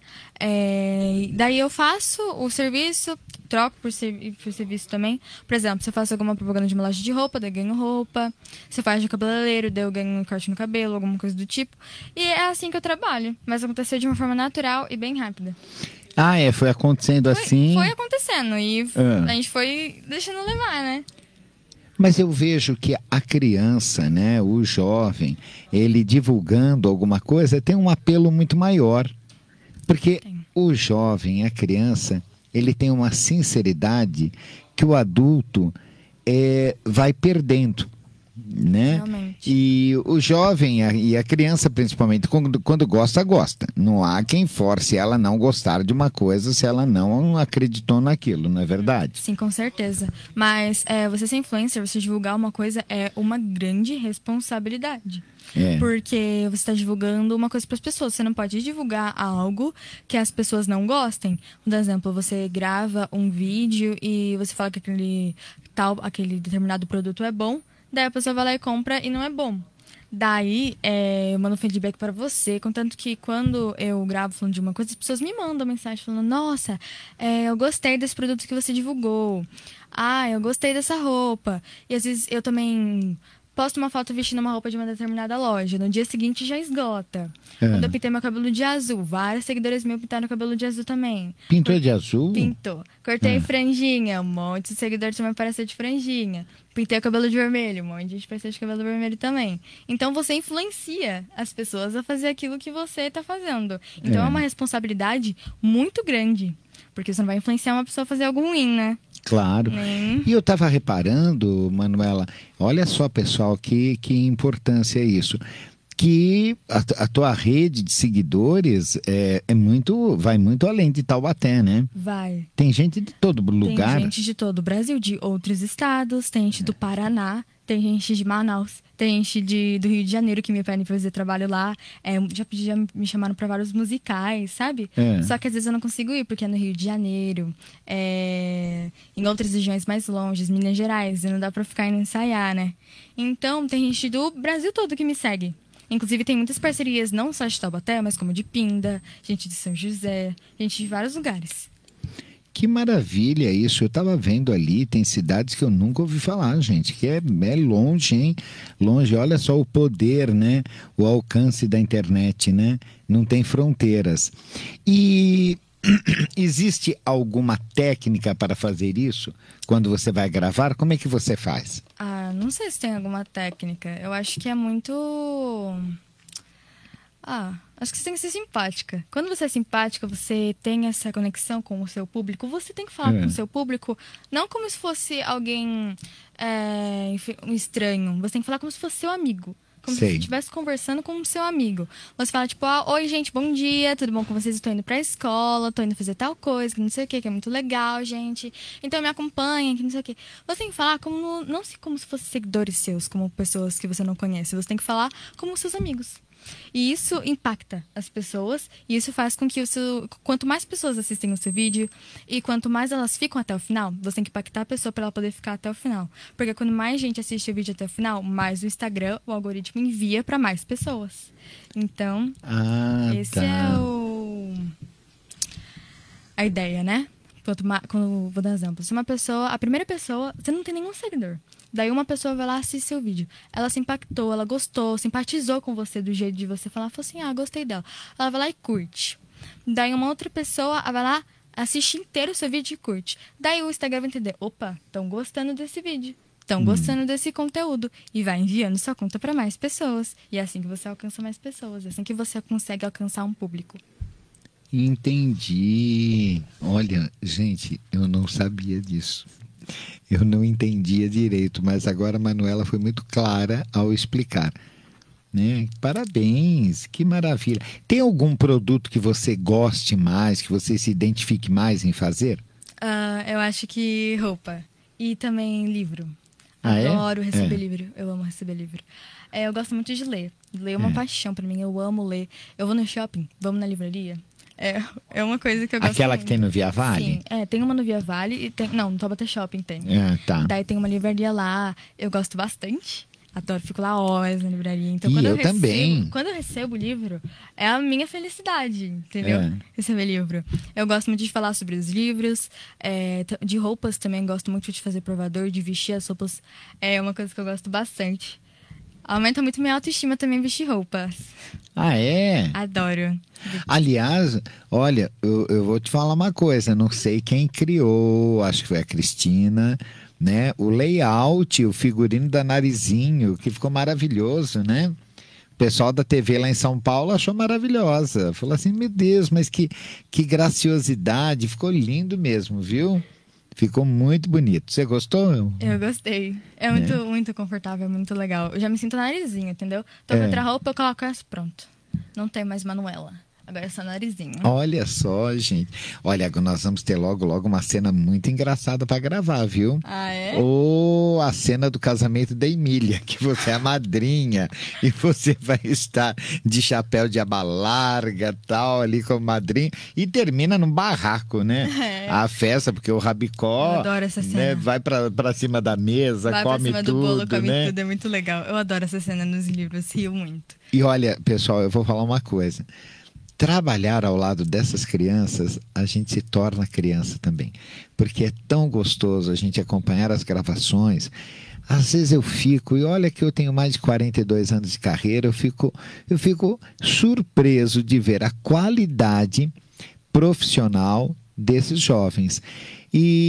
É, daí eu faço o serviço, troco por, servi por serviço também. Por exemplo, se eu faço alguma propaganda de uma loja de roupa, daí eu ganho roupa. Se eu faço de cabeleireiro, daí eu ganho um corte no cabelo, alguma coisa do tipo. E é assim que eu trabalho. Mas aconteceu de uma forma natural e bem rápida. Ah, é? Foi acontecendo foi, assim? Foi acontecendo e ah. a gente foi deixando levar, né? Mas eu vejo que a criança, né, o jovem, ele divulgando alguma coisa tem um apelo muito maior. Porque tem. O jovem, a criança, ele tem uma sinceridade que o adulto é, vai perdendo, né? Realmente. E o jovem a, e a criança, principalmente, quando, quando gosta, gosta. Não há quem force ela não gostar de uma coisa se ela não acreditou naquilo, não é verdade? Sim, com certeza. Mas é, você ser influencer, você divulgar uma coisa é uma grande responsabilidade. É. Porque você está divulgando uma coisa para as pessoas. Você não pode divulgar algo que as pessoas não gostem. Por exemplo, você grava um vídeo e você fala que aquele, tal, aquele determinado produto é bom. Daí a pessoa vai lá e compra e não é bom. Daí é, eu mando feedback para você. Contanto que quando eu gravo falando de uma coisa, as pessoas me mandam mensagem falando: nossa, é, eu gostei desse produto que você divulgou. Ah, eu gostei dessa roupa. E às vezes eu também posto uma foto vestindo uma roupa de uma determinada loja. No dia seguinte já esgota. É. Quando eu pintei meu cabelo de azul, vários seguidores meus pintaram o cabelo de azul também. Pintou Por... de azul? Pintou. Cortei é. franjinha, um monte de seguidores também apareceu de franjinha. Pintei o cabelo de vermelho, um monte de gente apareceu de cabelo vermelho também. Então você influencia as pessoas a fazer aquilo que você está fazendo. Então é. é uma responsabilidade muito grande. Porque você não vai influenciar uma pessoa a fazer algo ruim, né? Claro. Hum. E eu estava reparando, Manuela, olha só, pessoal, que, que importância é isso. que a, a tua rede de seguidores é, é muito, vai muito além de Taubaté, né? Vai. Tem gente de todo lugar. Tem gente de todo o Brasil, de outros estados, tem gente do Paraná, tem gente de Manaus, tem gente de, do Rio de Janeiro que me pedem pra fazer trabalho lá. É, já, já me chamaram pra vários musicais, sabe? É. Só que às vezes eu não consigo ir, porque é no Rio de Janeiro, é, em outras regiões mais longes, Minas Gerais, e não dá pra ficar indo ensaiar, né? Então tem gente do Brasil todo que me segue. Inclusive tem muitas parcerias, não só de Taubaté, mas como de Pinda, gente de São José, gente de vários lugares. Que maravilha isso, eu estava vendo ali, tem cidades que eu nunca ouvi falar, gente, que é, é longe, hein? Longe, olha só o poder, né? O alcance da internet, né? Não tem fronteiras. E existe alguma técnica para fazer isso? Quando você vai gravar, como é que você faz? Ah, não sei se tem alguma técnica, eu acho que é muito... Ah, acho que você tem que ser simpática. Quando você é simpática, você tem essa conexão com o seu público, você tem que falar É. com o seu público, não como se fosse alguém é, enfim, um estranho. Você tem que falar como se fosse seu amigo. Como Sei. se você estivesse conversando com o seu amigo. Você fala, tipo, ah, oi, gente, bom dia, tudo bom com vocês? Estou indo pra escola, estou indo fazer tal coisa, que não sei o que, que é muito legal, gente. Então me acompanhem, que não sei o que. Você tem que falar como, não se- como se fossem seguidores seus, como pessoas que você não conhece. Você tem que falar como seus amigos. E isso impacta as pessoas, e isso faz com que o seu, quanto mais pessoas assistem o seu vídeo e quanto mais elas ficam até o final, você tem que impactar a pessoa para ela poder ficar até o final. Porque quando mais gente assiste o vídeo até o final, mais o Instagram, o algoritmo envia para mais pessoas. Então, Ah, esse tá. é o a ideia, né? Quanto ma- quando, vou dar um exemplo. Se uma pessoa, a primeira pessoa, você não tem nenhum seguidor. Daí uma pessoa vai lá assistir seu vídeo. Ela se impactou, ela gostou, simpatizou com você do jeito de você falar. Falou assim, ah, gostei dela. Ela vai lá e curte. Daí uma outra pessoa vai lá, assiste inteiro o seu vídeo e curte. Daí o Instagram vai entender, opa, estão gostando desse vídeo. Estão Hum. gostando desse conteúdo. E vai enviando sua conta para mais pessoas. E é assim que você alcança mais pessoas. É assim que você consegue alcançar um público. Entendi. Olha, gente, eu não sabia disso. Eu não entendia direito, mas agora a Manuela foi muito clara ao explicar. Né? Parabéns, que maravilha. Tem algum produto que você goste mais, que você se identifique mais em fazer? Ah, eu acho que roupa. E também livro. Ah, é? Adoro receber É. livro. Eu amo receber livro. É, eu gosto muito de ler. Ler é uma É. paixão pra mim. Eu amo ler. Eu vou no shopping, vamos na livraria. É, é uma coisa que eu gosto Aquela muito. que tem no Via Vale? Sim, é, tem uma no Via Vale e tem... Não, no Taubaté Shopping tem. É, tá. Daí tem uma livraria lá. Eu gosto bastante. Adoro, fico lá horas na livraria. Então, E quando eu, eu recebo, também. Quando eu recebo o livro, é a minha felicidade, entendeu? É. Receber livro. Eu gosto muito de falar sobre os livros, é, t- de roupas também, gosto muito de fazer provador, de vestir as roupas. É uma coisa que eu gosto bastante. Aumenta muito minha autoestima também vestir roupas. Ah, é? Adoro. Aliás, olha, eu, eu vou te falar uma coisa, não sei quem criou, acho que foi a Cristina, né? O layout, o figurino da Narizinho, que ficou maravilhoso, né? O pessoal da T V lá em São Paulo achou maravilhosa. Falou assim, meu Deus, mas que, que graciosidade, ficou lindo mesmo, viu? Ficou muito bonito. Você gostou? Eu gostei. É muito, muito confortável, muito legal. Eu já me sinto narizinho, entendeu? Tô com É. outra roupa, eu coloco essa, pronto. Não tem mais Manuela. Agora é só narizinho. Olha só, gente. Olha, nós vamos ter logo, logo uma cena muito engraçada para gravar, viu? Ah, é? Ou a cena do casamento da Emília, que você é a madrinha e você vai estar de chapéu de aba larga, tal, ali como madrinha, e termina num barraco, né? É. A festa, porque o Rabicó Eu adoro essa né, cena. vai pra, pra cima da mesa, Vai pra come cima tudo, do bolo, come né? tudo. É muito legal. Eu adoro essa cena nos livros, rio muito. E olha, pessoal, eu vou falar uma coisa. Trabalhar ao lado dessas crianças, a gente se torna criança também. Porque é tão gostoso a gente acompanhar as gravações. Às vezes eu fico, e olha que eu tenho mais de quarenta e dois anos de carreira, eu fico, eu fico surpreso de ver a qualidade profissional desses jovens. E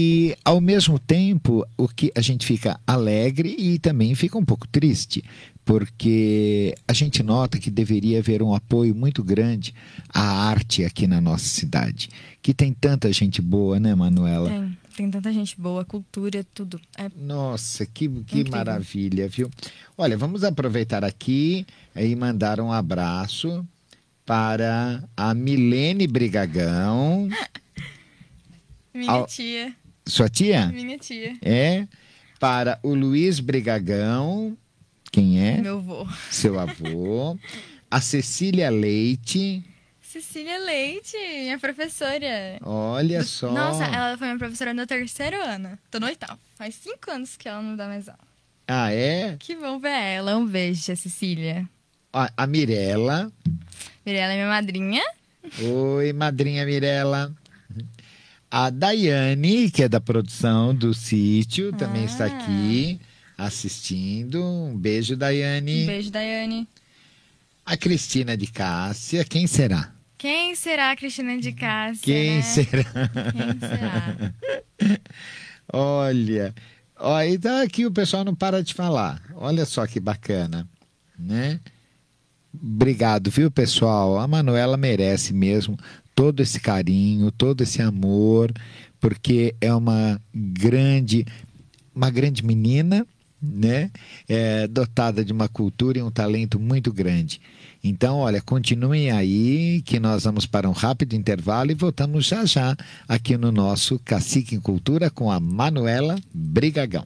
ao mesmo tempo, o que a gente fica alegre e também fica um pouco triste, porque a gente nota que deveria haver um apoio muito grande à arte aqui na nossa cidade, que tem tanta gente boa, né, Manuela? Tem, tem tanta gente boa, cultura, tudo. É... Nossa, que, que maravilha, viu? Olha, vamos aproveitar aqui e mandar um abraço para a Milene Brigagão. Minha Ao... tia. Sua tia? Minha tia. É. Para o Luiz Brigagão. Quem é? Meu avô. Seu avô. A Cecília Leite. Cecília Leite, minha professora. Olha Do... só. Nossa, ela foi minha professora no terceiro ano. Tô no oitavo. Faz cinco anos que ela não dá mais aula. Ah, é? Que bom ver ela. Um beijo, Cecília. A, a Mirella. Mirella é minha madrinha. Oi, madrinha Mirella. A Daiane, que é da produção do sítio, também ah. está aqui assistindo. Um beijo, Daiane. Um beijo, Daiane. A Cristina de Cássia, quem será? Quem será a Cristina de Cássia? Quem né? será? Quem será? Olha, ó, então aqui o pessoal não para de falar. Olha só que bacana, né? Obrigado, viu, pessoal? A Manuela merece mesmo todo esse carinho, todo esse amor, porque é uma grande, uma grande menina, né? É, dotada de uma cultura e um talento muito grande. Então, olha, continuem aí, que nós vamos para um rápido intervalo e voltamos já já aqui no nosso Cacique em Cultura com a Manuela Brigagão.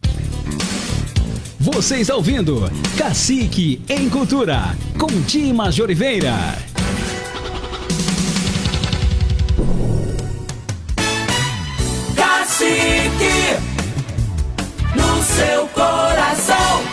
Você está ouvindo Cacique em Cultura, com Dimas de Oliveira. Cacique, no seu coração.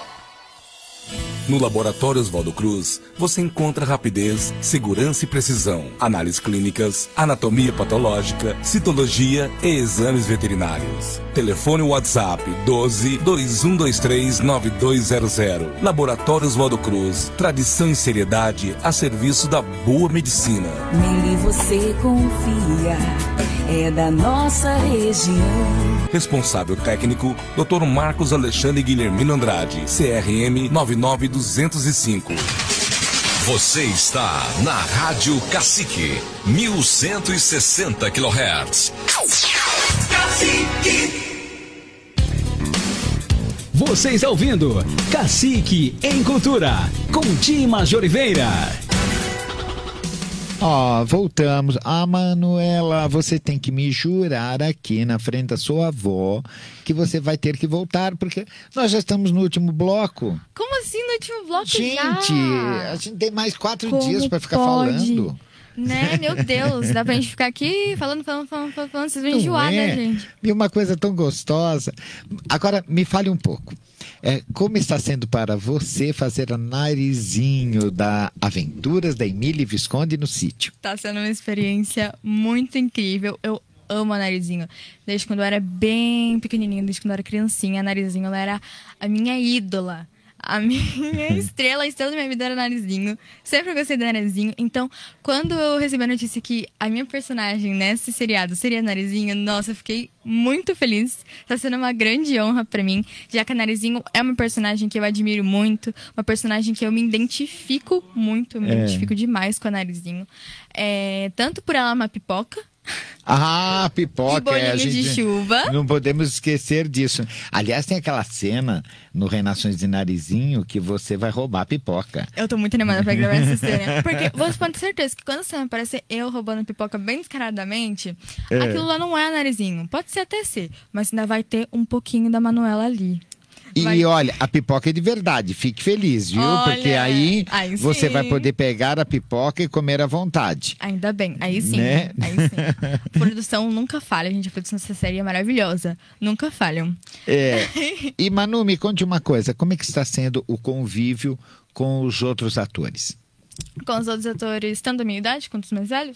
No Laboratório Oswaldo Cruz, você encontra rapidez, segurança e precisão, análises clínicas, anatomia patológica, citologia e exames veterinários. Telefone WhatsApp doze, dois um dois três, nove dois zero zero. Laboratório Oswaldo Cruz, tradição e seriedade a serviço da boa medicina. Nele você confia, é da nossa região. Responsável técnico, doutor Marcos Alexandre Guilhermino Andrade, C R M nove nove duzentos e cinco. Você está na Rádio Cacique, mil cento e sessenta quilohertz. Cacique! Você está ouvindo Cacique em Cultura, com Dimas de Oliveira. Ó, oh, voltamos. Ah, Manuela, você tem que me jurar aqui na frente da sua avó que você vai ter que voltar, porque nós já estamos no último bloco. Como assim no último bloco gente, já? Gente, a gente tem mais quatro Como dias para ficar pode? falando. Né, meu Deus, dá pra gente ficar aqui falando, falando, falando, falando, falando vocês vão enjoar, é? né, gente? E uma coisa tão gostosa. Agora, me fale um pouco. É, como está sendo para você fazer a narizinho da Aventuras da Emília Visconde no sítio? Tá sendo uma experiência muito incrível. Eu amo a Narizinho. Desde quando eu era bem pequenininha, desde quando eu era criancinha, a Narizinho ela era a minha ídola. A minha estrela, a estrela da minha vida era Narizinho. Sempre gostei do Narizinho. Então, quando eu recebi a notícia que a minha personagem nesse seriado seria Narizinho, nossa, eu fiquei muito feliz. Tá sendo uma grande honra pra mim, já que a Narizinho é uma personagem que eu admiro muito, uma personagem que eu me identifico muito, eu me É. identifico demais com a Narizinho. É, tanto por ela é uma pipoca. Ah, pipoca. E bolinho é, a gente de chuva. Não podemos esquecer disso. Aliás, tem aquela cena no Reinações de Narizinho que você vai roubar a pipoca. Eu tô muito animada pra gravar essa cena. Porque você pode ter certeza que quando você me aparecer eu roubando pipoca bem descaradamente, É. aquilo lá não é Narizinho. Pode ser até ser, mas ainda vai ter um pouquinho da Manuela ali. E Vai- olha, a pipoca é de verdade, fique feliz, viu? Olha, Porque aí, aí você sim. vai poder pegar a pipoca e comer à vontade. Ainda bem, aí sim. Né? Aí sim. A produção nunca falha, gente. A produção dessa série é maravilhosa. Nunca falham. É. E Manu, me conte uma coisa, como é que está sendo o convívio com os outros atores? Com os outros atores, tanto da minha idade quanto os mais velhos?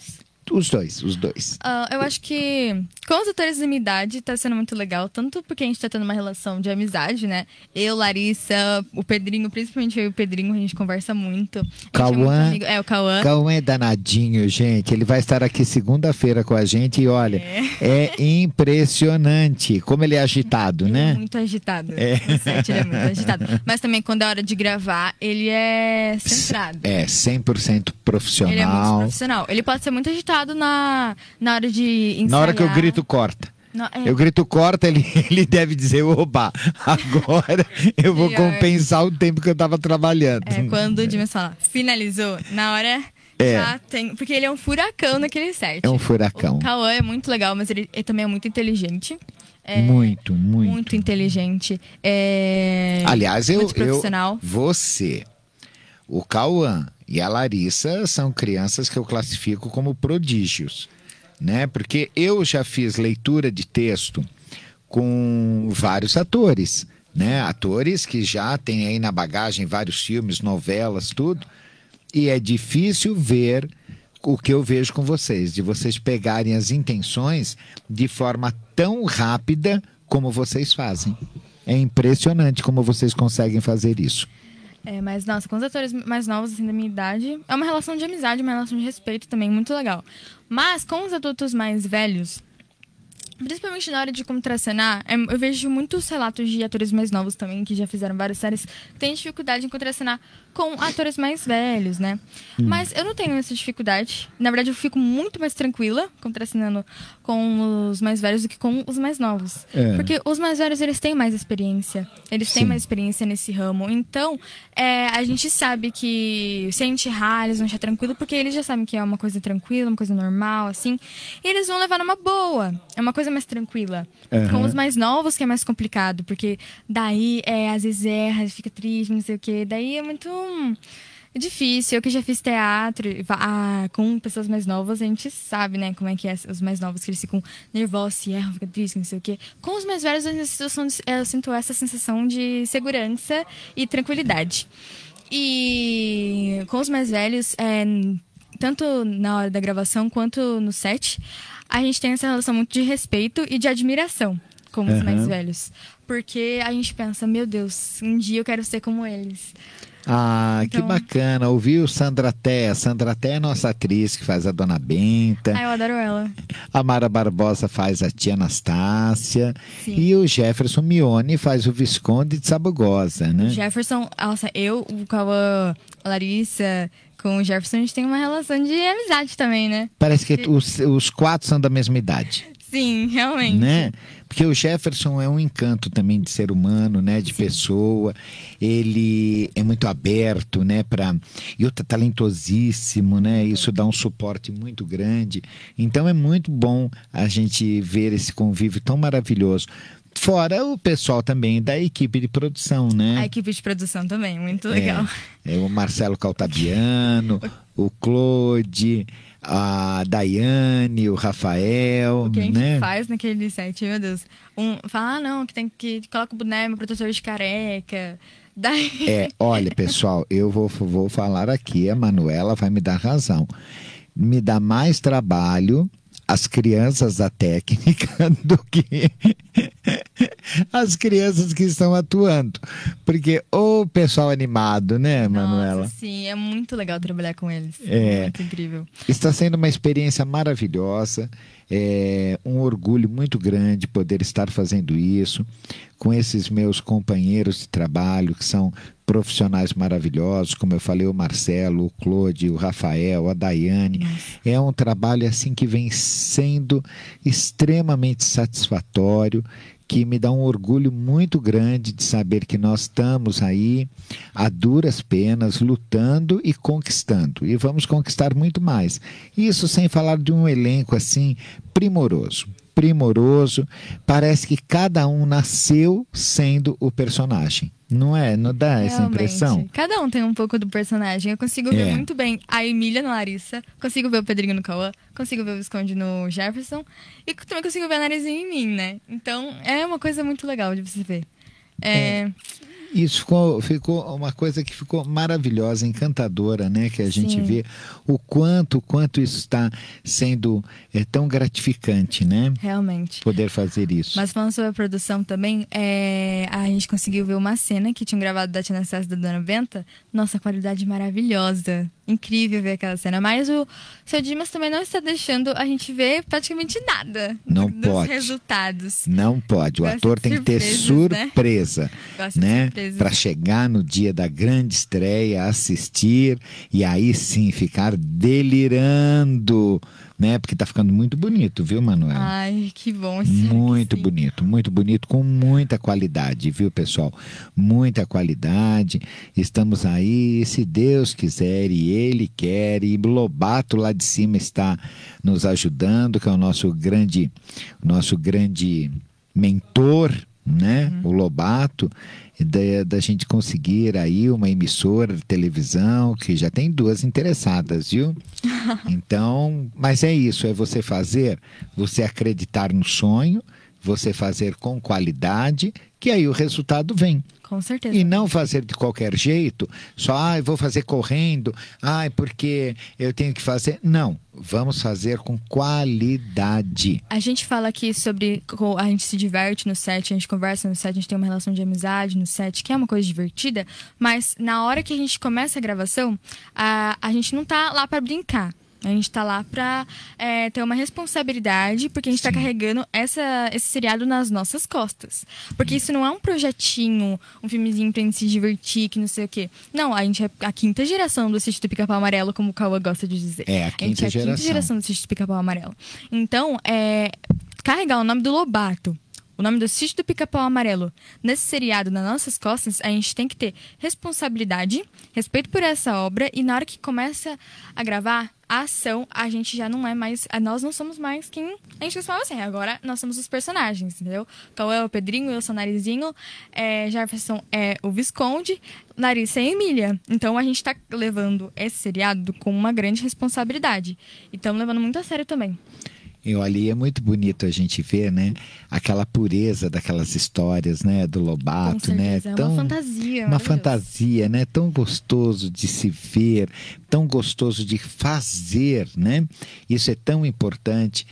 Os dois, os dois. Uh, eu acho que com os atores da minha idade tá sendo muito legal, tanto porque a gente tá tendo uma relação de amizade, né? Eu, Larissa, o Pedrinho, principalmente eu e o Pedrinho, a gente conversa muito. Cauã, é, é, o Cauã. Cauã é danadinho, gente. Ele vai estar aqui segunda-feira com a gente e olha, é, é impressionante como ele é agitado, ele né? É muito agitado. É. No set, ele é muito agitado. Mas também quando é hora de gravar, ele é centrado. É, cem por cento profissional. Ele é muito profissional. Ele pode ser muito agitado na, na hora de ensaiar. Na hora que eu grito, corta. Não, é. Eu grito corta, ele, ele deve dizer, oba, agora eu vou Pior. compensar o tempo que eu tava trabalhando. É, quando o Dimas fala, finalizou, na hora É. já tem... Porque ele é um furacão naquele set. É um furacão. O Cauã é muito legal, mas ele, ele também é muito inteligente. É, muito, muito. Muito inteligente. É, Aliás, eu, muito profissional. eu, você, o Cauã e a Larissa são crianças que eu classifico como prodígios, né? Porque eu já fiz leitura de texto com vários atores, né? Atores que já têm aí na bagagem vários filmes, novelas, tudo. E é difícil ver o que eu vejo com vocês, de vocês pegarem as intenções de forma tão rápida como vocês fazem. É impressionante como vocês conseguem fazer isso. É, mas, nossa, com os atores mais novos, assim, da minha idade, é uma relação de amizade, uma relação de respeito também, muito legal. Mas com os adultos mais velhos, principalmente na hora de contracenar, eu vejo muitos relatos de atores mais novos também, que já fizeram várias séries, que têm dificuldade em contracenar com atores mais velhos, né? Hum. Mas eu não tenho essa dificuldade. Na verdade, eu fico muito mais tranquila contracenando com os mais velhos do que com os mais novos. É. Porque os mais velhos, eles têm mais experiência. Eles têm Sim. mais experiência nesse ramo. Então, é, a gente sabe que se a gente errar, eles vão achar tranquilo, porque eles já sabem que é uma coisa tranquila, uma coisa normal, assim. E eles vão levar numa boa. É uma coisa mais tranquila. Uhum. Com os mais novos que é mais complicado, porque daí, é, às vezes erra, fica triste, não sei o quê. Daí é muito é difícil. Eu que já fiz teatro ah, com pessoas mais novas, a gente sabe, né, como é que é os mais novos, que eles ficam nervosos, erram, ficam tristes, não sei o quê. Com os mais velhos, eu sinto essa sensação de segurança e tranquilidade. E com os mais velhos, é, tanto na hora da gravação quanto no set, a gente tem essa relação muito de respeito e de admiração com os uhum. mais velhos. Porque a gente pensa, meu Deus, um dia eu quero ser como eles. Ah, então... que bacana. Ouviu Sandra Té? Sandra Té é a nossa atriz que faz a Dona Benta. Ah, eu adoro ela. A Mara Barbosa faz a tia Anastácia. Sim. E o Jefferson Mione faz o Visconde de Sabugosa, né? O Jefferson, nossa, eu, o Cauã, a Larissa... Com o Jefferson, a gente tem uma relação de amizade também, né? Parece que e... os, os quatro são da mesma idade. Sim, realmente. Né? Porque o Jefferson é um encanto também de ser humano, né? De Sim. pessoa. Ele é muito aberto, né? Pra... E outro talentosíssimo, né? Isso dá um suporte muito grande. Então é muito bom a gente ver esse convívio tão maravilhoso. Fora o pessoal também da equipe de produção, né? A equipe de produção também, muito legal. É, é o Marcelo Caltabiano, o Claude, a Daiane, o Rafael, o que a gente né? faz naquele set, meu Deus. Um, fala, ah, não, que tem que... Coloca o boneco, meu protetor de careca... Daí... É, olha, pessoal, eu vou, vou falar aqui, a Manuela vai me dar razão. Me dá mais trabalho... as crianças da técnica do que as crianças que estão atuando. Porque o pessoal animado, né, Manuela? Nossa, sim, é muito legal trabalhar com eles. É, é muito incrível. Está sendo uma experiência maravilhosa. É um orgulho muito grande poder estar fazendo isso com esses meus companheiros de trabalho, que são profissionais maravilhosos, como eu falei, o Marcelo, o Claude, o Rafael, a Daiane. Nossa. É um trabalho assim que vem sendo extremamente satisfatório, que me dá um orgulho muito grande de saber que nós estamos aí a duras penas, lutando e conquistando. E vamos conquistar muito mais. Isso sem falar de um elenco assim primoroso. Primoroso. Parece que cada um nasceu sendo o personagem. Não é? Não dá essa Realmente. Impressão? Cada um tem um pouco do personagem. Eu consigo ver é. muito bem a Emília na Larissa, consigo ver o Pedrinho no Cauã, consigo ver o Visconde no Jefferson e também consigo ver a Narizinha em mim, né? Então é uma coisa muito legal de você ver. É... É. Isso ficou, ficou uma coisa que ficou maravilhosa, encantadora, né? Que a gente Sim. vê o quanto, quanto isso está sendo é, tão gratificante, né? Realmente. Poder fazer isso. Mas falando sobre a produção também, é, a gente conseguiu ver uma cena que tinham gravado da Tia Anastácia e da Dona Benta. Nossa, qualidade maravilhosa. Incrível ver aquela cena. Mas o seu Dimas também não está deixando a gente ver praticamente nada Não dos pode. resultados. Não pode. O Gosta ator de tem que ter surpresas, né? surpresa, Gosta de né? surpresas. Para chegar no dia da grande estreia, assistir e aí sim ficar delirando, né? Porque tá ficando muito bonito, viu, Manuela? Ai, que bom. Muito bonito, muito bonito, com muita qualidade, viu, pessoal? Muita qualidade. Estamos aí, se Deus quiser e Ele quer, e Lobato lá de cima está nos ajudando, que é o nosso grande, nosso grande mentor, né? Uhum. O Lobato, da, da gente conseguir aí uma emissora de televisão, que já tem duas interessadas, viu? Então, mas é isso, é você fazer, você acreditar no sonho, você fazer com qualidade, que aí o resultado vem. Com certeza. E não fazer de qualquer jeito, só, ah, eu vou fazer correndo, ah, porque eu tenho que fazer. Não, vamos fazer com qualidade. A gente fala aqui sobre, co- a gente se diverte no set, a gente conversa no set, a gente tem uma relação de amizade no set, que é uma coisa divertida, mas na hora que a gente começa a gravação, a, a gente não tá lá pra brincar. A gente tá lá pra é, ter uma responsabilidade, porque a gente tá carregando essa, esse seriado nas nossas costas. Porque isso não é um projetinho, um filmezinho pra gente se divertir, que não sei o quê. Não, a gente é a quinta geração do Sítio do Pica-Pau Amarelo, como o Cauã gosta de dizer. É, a A gente quinta é a quinta geração. geração do Sítio do Pica-Pau Amarelo. Então, é, carregar o nome do Lobato, o nome do Sítio do Pica-Pau Amarelo, nesse seriado nas nossas costas, a gente tem que ter responsabilidade, respeito por essa obra, e na hora que começa a gravar a ação, a gente já não é mais, nós não somos mais quem a gente costumava ser. Agora nós somos os personagens, entendeu? Cauã é o Pedrinho, eu sou o Narizinho, é, Jefferson é o Visconde, Larissa é a Emília. Então a gente tá levando esse seriado com uma grande responsabilidade. E estamos levando muito a sério também. E olha, e é muito bonito a gente ver, né? Aquela pureza daquelas histórias, né? Do Lobato, Com né? certeza, é uma fantasia, Uma maravilhoso. fantasia, né? Tão gostoso de se ver, tão gostoso de fazer, né? Isso é tão importante.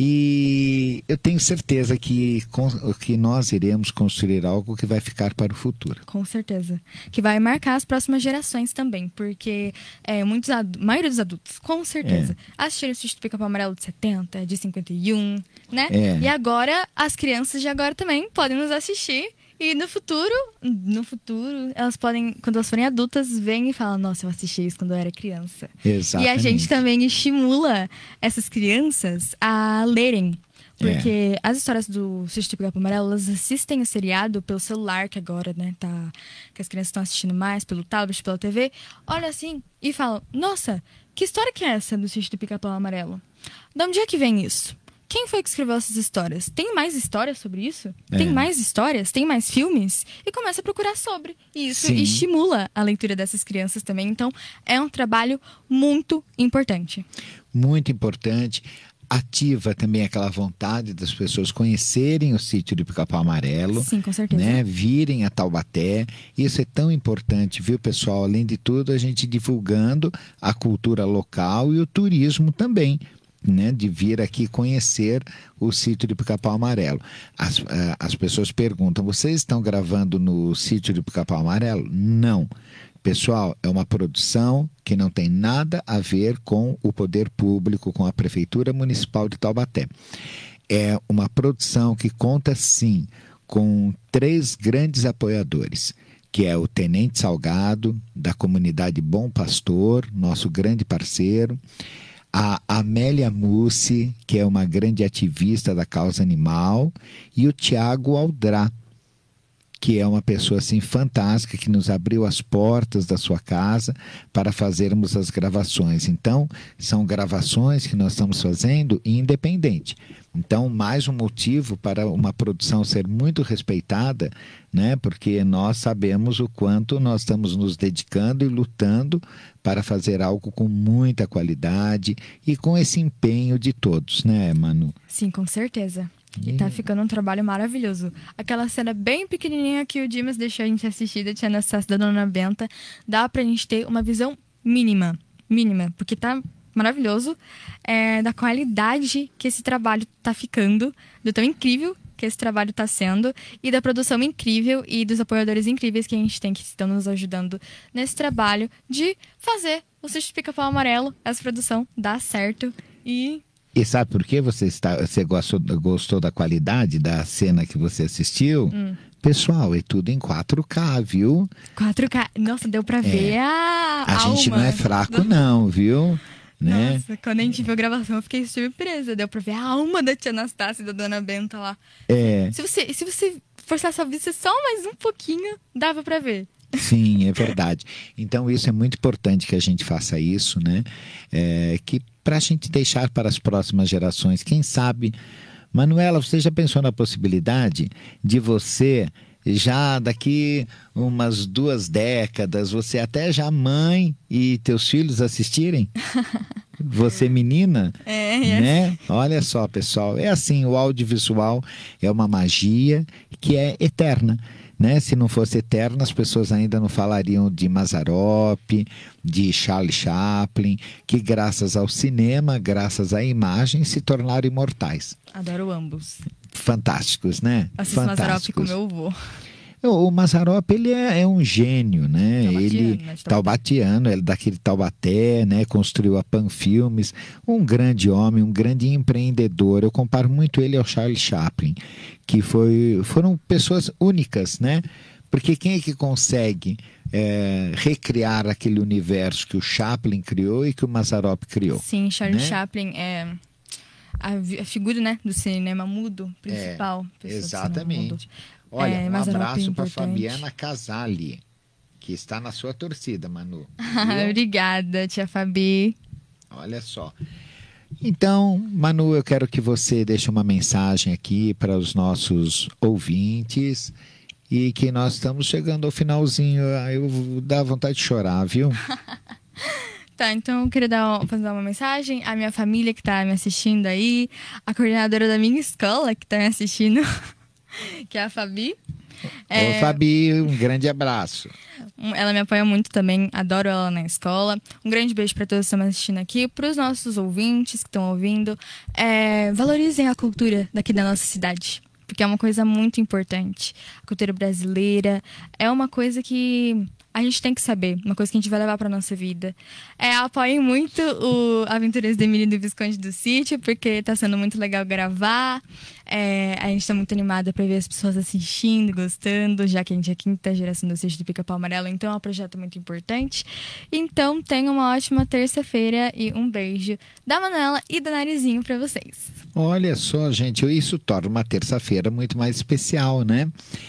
E eu tenho certeza que, com- que nós iremos construir algo que vai ficar para o futuro. Com certeza. Que vai marcar as próximas gerações também. Porque é, muitos adu- a maioria dos adultos, com certeza, assistiram o Sítio do Pica-Pau Amarelo de setenta, de cinquenta e um, né? É. E agora, as crianças de agora também podem nos assistir. E no futuro, no futuro, elas podem, quando elas forem adultas, vêm e falam, nossa, eu assisti isso quando eu era criança. Exatamente. E a gente também estimula essas crianças a lerem. Porque as histórias do Sítio do Pica-Pau Amarelo, elas assistem o seriado pelo celular, que agora, né, tá... Que as crianças estão assistindo mais, pelo tablet, pela T V. Olha assim e falam, nossa, que história que é essa do Sítio do Pica-Pau Amarelo? De onde é que vem isso? Quem foi que escreveu essas histórias? Tem mais histórias sobre isso? É. Tem mais histórias? Tem mais filmes? E começa a procurar sobre. E isso Sim. estimula a leitura dessas crianças também. Então, é um trabalho muito importante. Muito importante. Ativa também aquela vontade das pessoas conhecerem o Sítio do Pica-Pau Amarelo. Sim, com certeza. Né? Virem a Taubaté. Isso é tão importante, viu, pessoal? Além de tudo, a gente divulgando a cultura local e o turismo também. Né, de vir aqui conhecer o Sítio do Pica-Pau Amarelo. As, eh, as pessoas perguntam, vocês estão gravando no Sítio do Pica-Pau Amarelo? Não. Pessoal, é uma produção que não tem nada a ver com o poder público, com a Prefeitura Municipal de Taubaté. É uma produção que conta, sim, com três grandes apoiadores, que é o Tenente Salgado, da comunidade Bom Pastor, nosso grande parceiro, a Amélia Mussi, que é uma grande ativista da causa animal, e o Tiago Aldrá, que é uma pessoa assim fantástica, que nos abriu as portas da sua casa para fazermos as gravações. Então, são gravações que nós estamos fazendo independente. Então, mais um motivo para uma produção ser muito respeitada, né? Porque nós sabemos o quanto nós estamos nos dedicando e lutando para fazer algo com muita qualidade e com esse empenho de todos, né, Manu? Sim, com certeza. E tá ficando um trabalho maravilhoso. Aquela cena bem pequenininha que o Dimas deixou a gente assistir da Tia Anastácia da Dona Benta, dá pra gente ter uma visão mínima. Mínima, porque tá maravilhoso. É, da qualidade que esse trabalho tá ficando, do tão incrível que esse trabalho tá sendo, e da produção incrível e dos apoiadores incríveis que a gente tem, que estão nos ajudando nesse trabalho de fazer o Sítio do Pica-Pau Amarelo, essa produção dar certo e... E sabe por que você, está, você gostou, gostou da qualidade da cena que você assistiu? Hum. Pessoal, é tudo em quatro K, viu? quatro K, nossa, deu pra é. ver a A alma. gente não é fraco não, viu? Né? Nossa, quando a gente viu a gravação eu fiquei surpresa. Deu pra ver a alma da Tia Anastácia e da Dona Benta lá. É. Se você, se você forçasse a vista só mais um pouquinho, dava pra ver. Sim, é verdade. Então isso é muito importante que a gente faça isso, né? É, que pra gente deixar para as próximas gerações, quem sabe... Manuela, você já pensou na possibilidade de você, já daqui umas duas décadas, você até já mãe e teus filhos assistirem? Você menina? É, é. Né? Olha só, pessoal, é assim, o audiovisual é uma magia que é eterna. Né? Se não fosse eterno, as pessoas ainda não falariam de Mazzaropi, de Charlie Chaplin, que graças ao cinema, graças à imagem, se tornaram imortais. Adoro ambos. Fantásticos, né? Assisto Mazzaropi com meu avô. O Mazzaropi, ele é, é um gênio, né? Taubatiano, ele né? taubatiano, ele daquele Taubaté, né? Construiu a Pan Filmes, um grande homem, um grande empreendedor. Eu comparo muito ele ao Charlie Chaplin, que foi, foram pessoas únicas, né? Porque quem é que consegue é, recriar aquele universo que o Chaplin criou e que o Mazzaropi criou? Sim, Charlie né? Chaplin é a, a figura, né, do cinema mudo principal. É, exatamente. Olha, é, um abraço para é Fabiana Casali, que está na sua torcida, Manu. Obrigada, tia Fabi. Olha só. Então, Manu, eu quero que você deixe uma mensagem aqui para os nossos ouvintes e que nós estamos chegando ao finalzinho. Eu vou dar vontade de chorar, viu? Tá, então eu queria dar, fazer uma mensagem à minha família que está me assistindo aí, a coordenadora da minha escola que está me assistindo, que é a Fabi. É... Ô, Fabi, um grande abraço. Ela me apoia muito também, adoro ela na escola. Um grande beijo para todos que estão me assistindo aqui, para os nossos ouvintes que estão ouvindo. É, valorizem a cultura daqui da nossa cidade, porque é uma coisa muito importante. A cultura brasileira é uma coisa que a gente tem que saber, uma coisa que a gente vai levar para nossa vida. É, apoiem muito o Aventuras de Emília e do Visconde do Sítio, porque tá sendo muito legal gravar. É, a gente tá muito animada para ver as pessoas assistindo, gostando, já que a gente é a quinta geração do Sítio do Pica-Pau Amarelo, então é um projeto muito importante. Então, tenham uma ótima terça-feira e um beijo da Manuela e do Narizinho para vocês. Olha só, gente, isso torna uma terça-feira muito mais especial, né?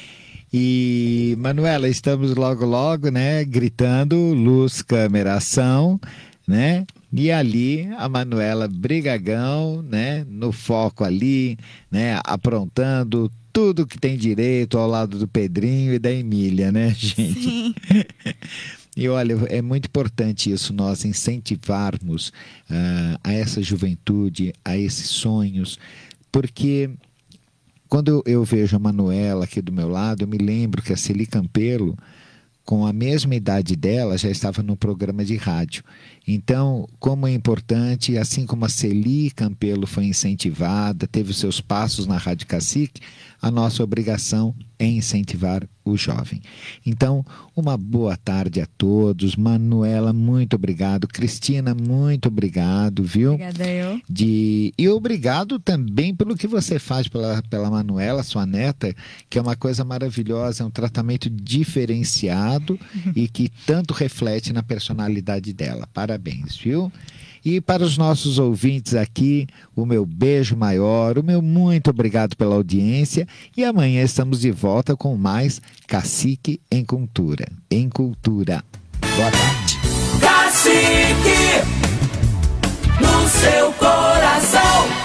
E, Manuela, estamos logo, logo, né, gritando, luz, câmera, ação, né? E ali, a Manuela Brigagão, né, no foco ali, né, aprontando tudo que tem direito ao lado do Pedrinho e da Emília, né, gente? Sim. E olha, é muito importante isso, nós incentivarmos uh, a essa juventude, a esses sonhos, porque... Quando eu, eu vejo a Manuela aqui do meu lado, eu me lembro que a Celi Campelo, com a mesma idade dela, já estava no programa de rádio. Então, como é importante, assim como a Celi Campelo foi incentivada, teve os seus passos na Rádio Cacique, a nossa obrigação é incentivar o jovem. Então, uma boa tarde a todos. Manuela, muito obrigado. Cristina, muito obrigado, viu? Obrigada, eu. De... E obrigado também pelo que você faz pela, pela Manuela, sua neta, que é uma coisa maravilhosa, é um tratamento diferenciado e que tanto reflete na personalidade dela. Parabéns, viu? E para os nossos ouvintes aqui, o meu beijo maior, o meu muito obrigado pela audiência. E amanhã estamos de volta com mais Cacique em Cultura. Em Cultura. Boa tarde. Cacique, no seu coração.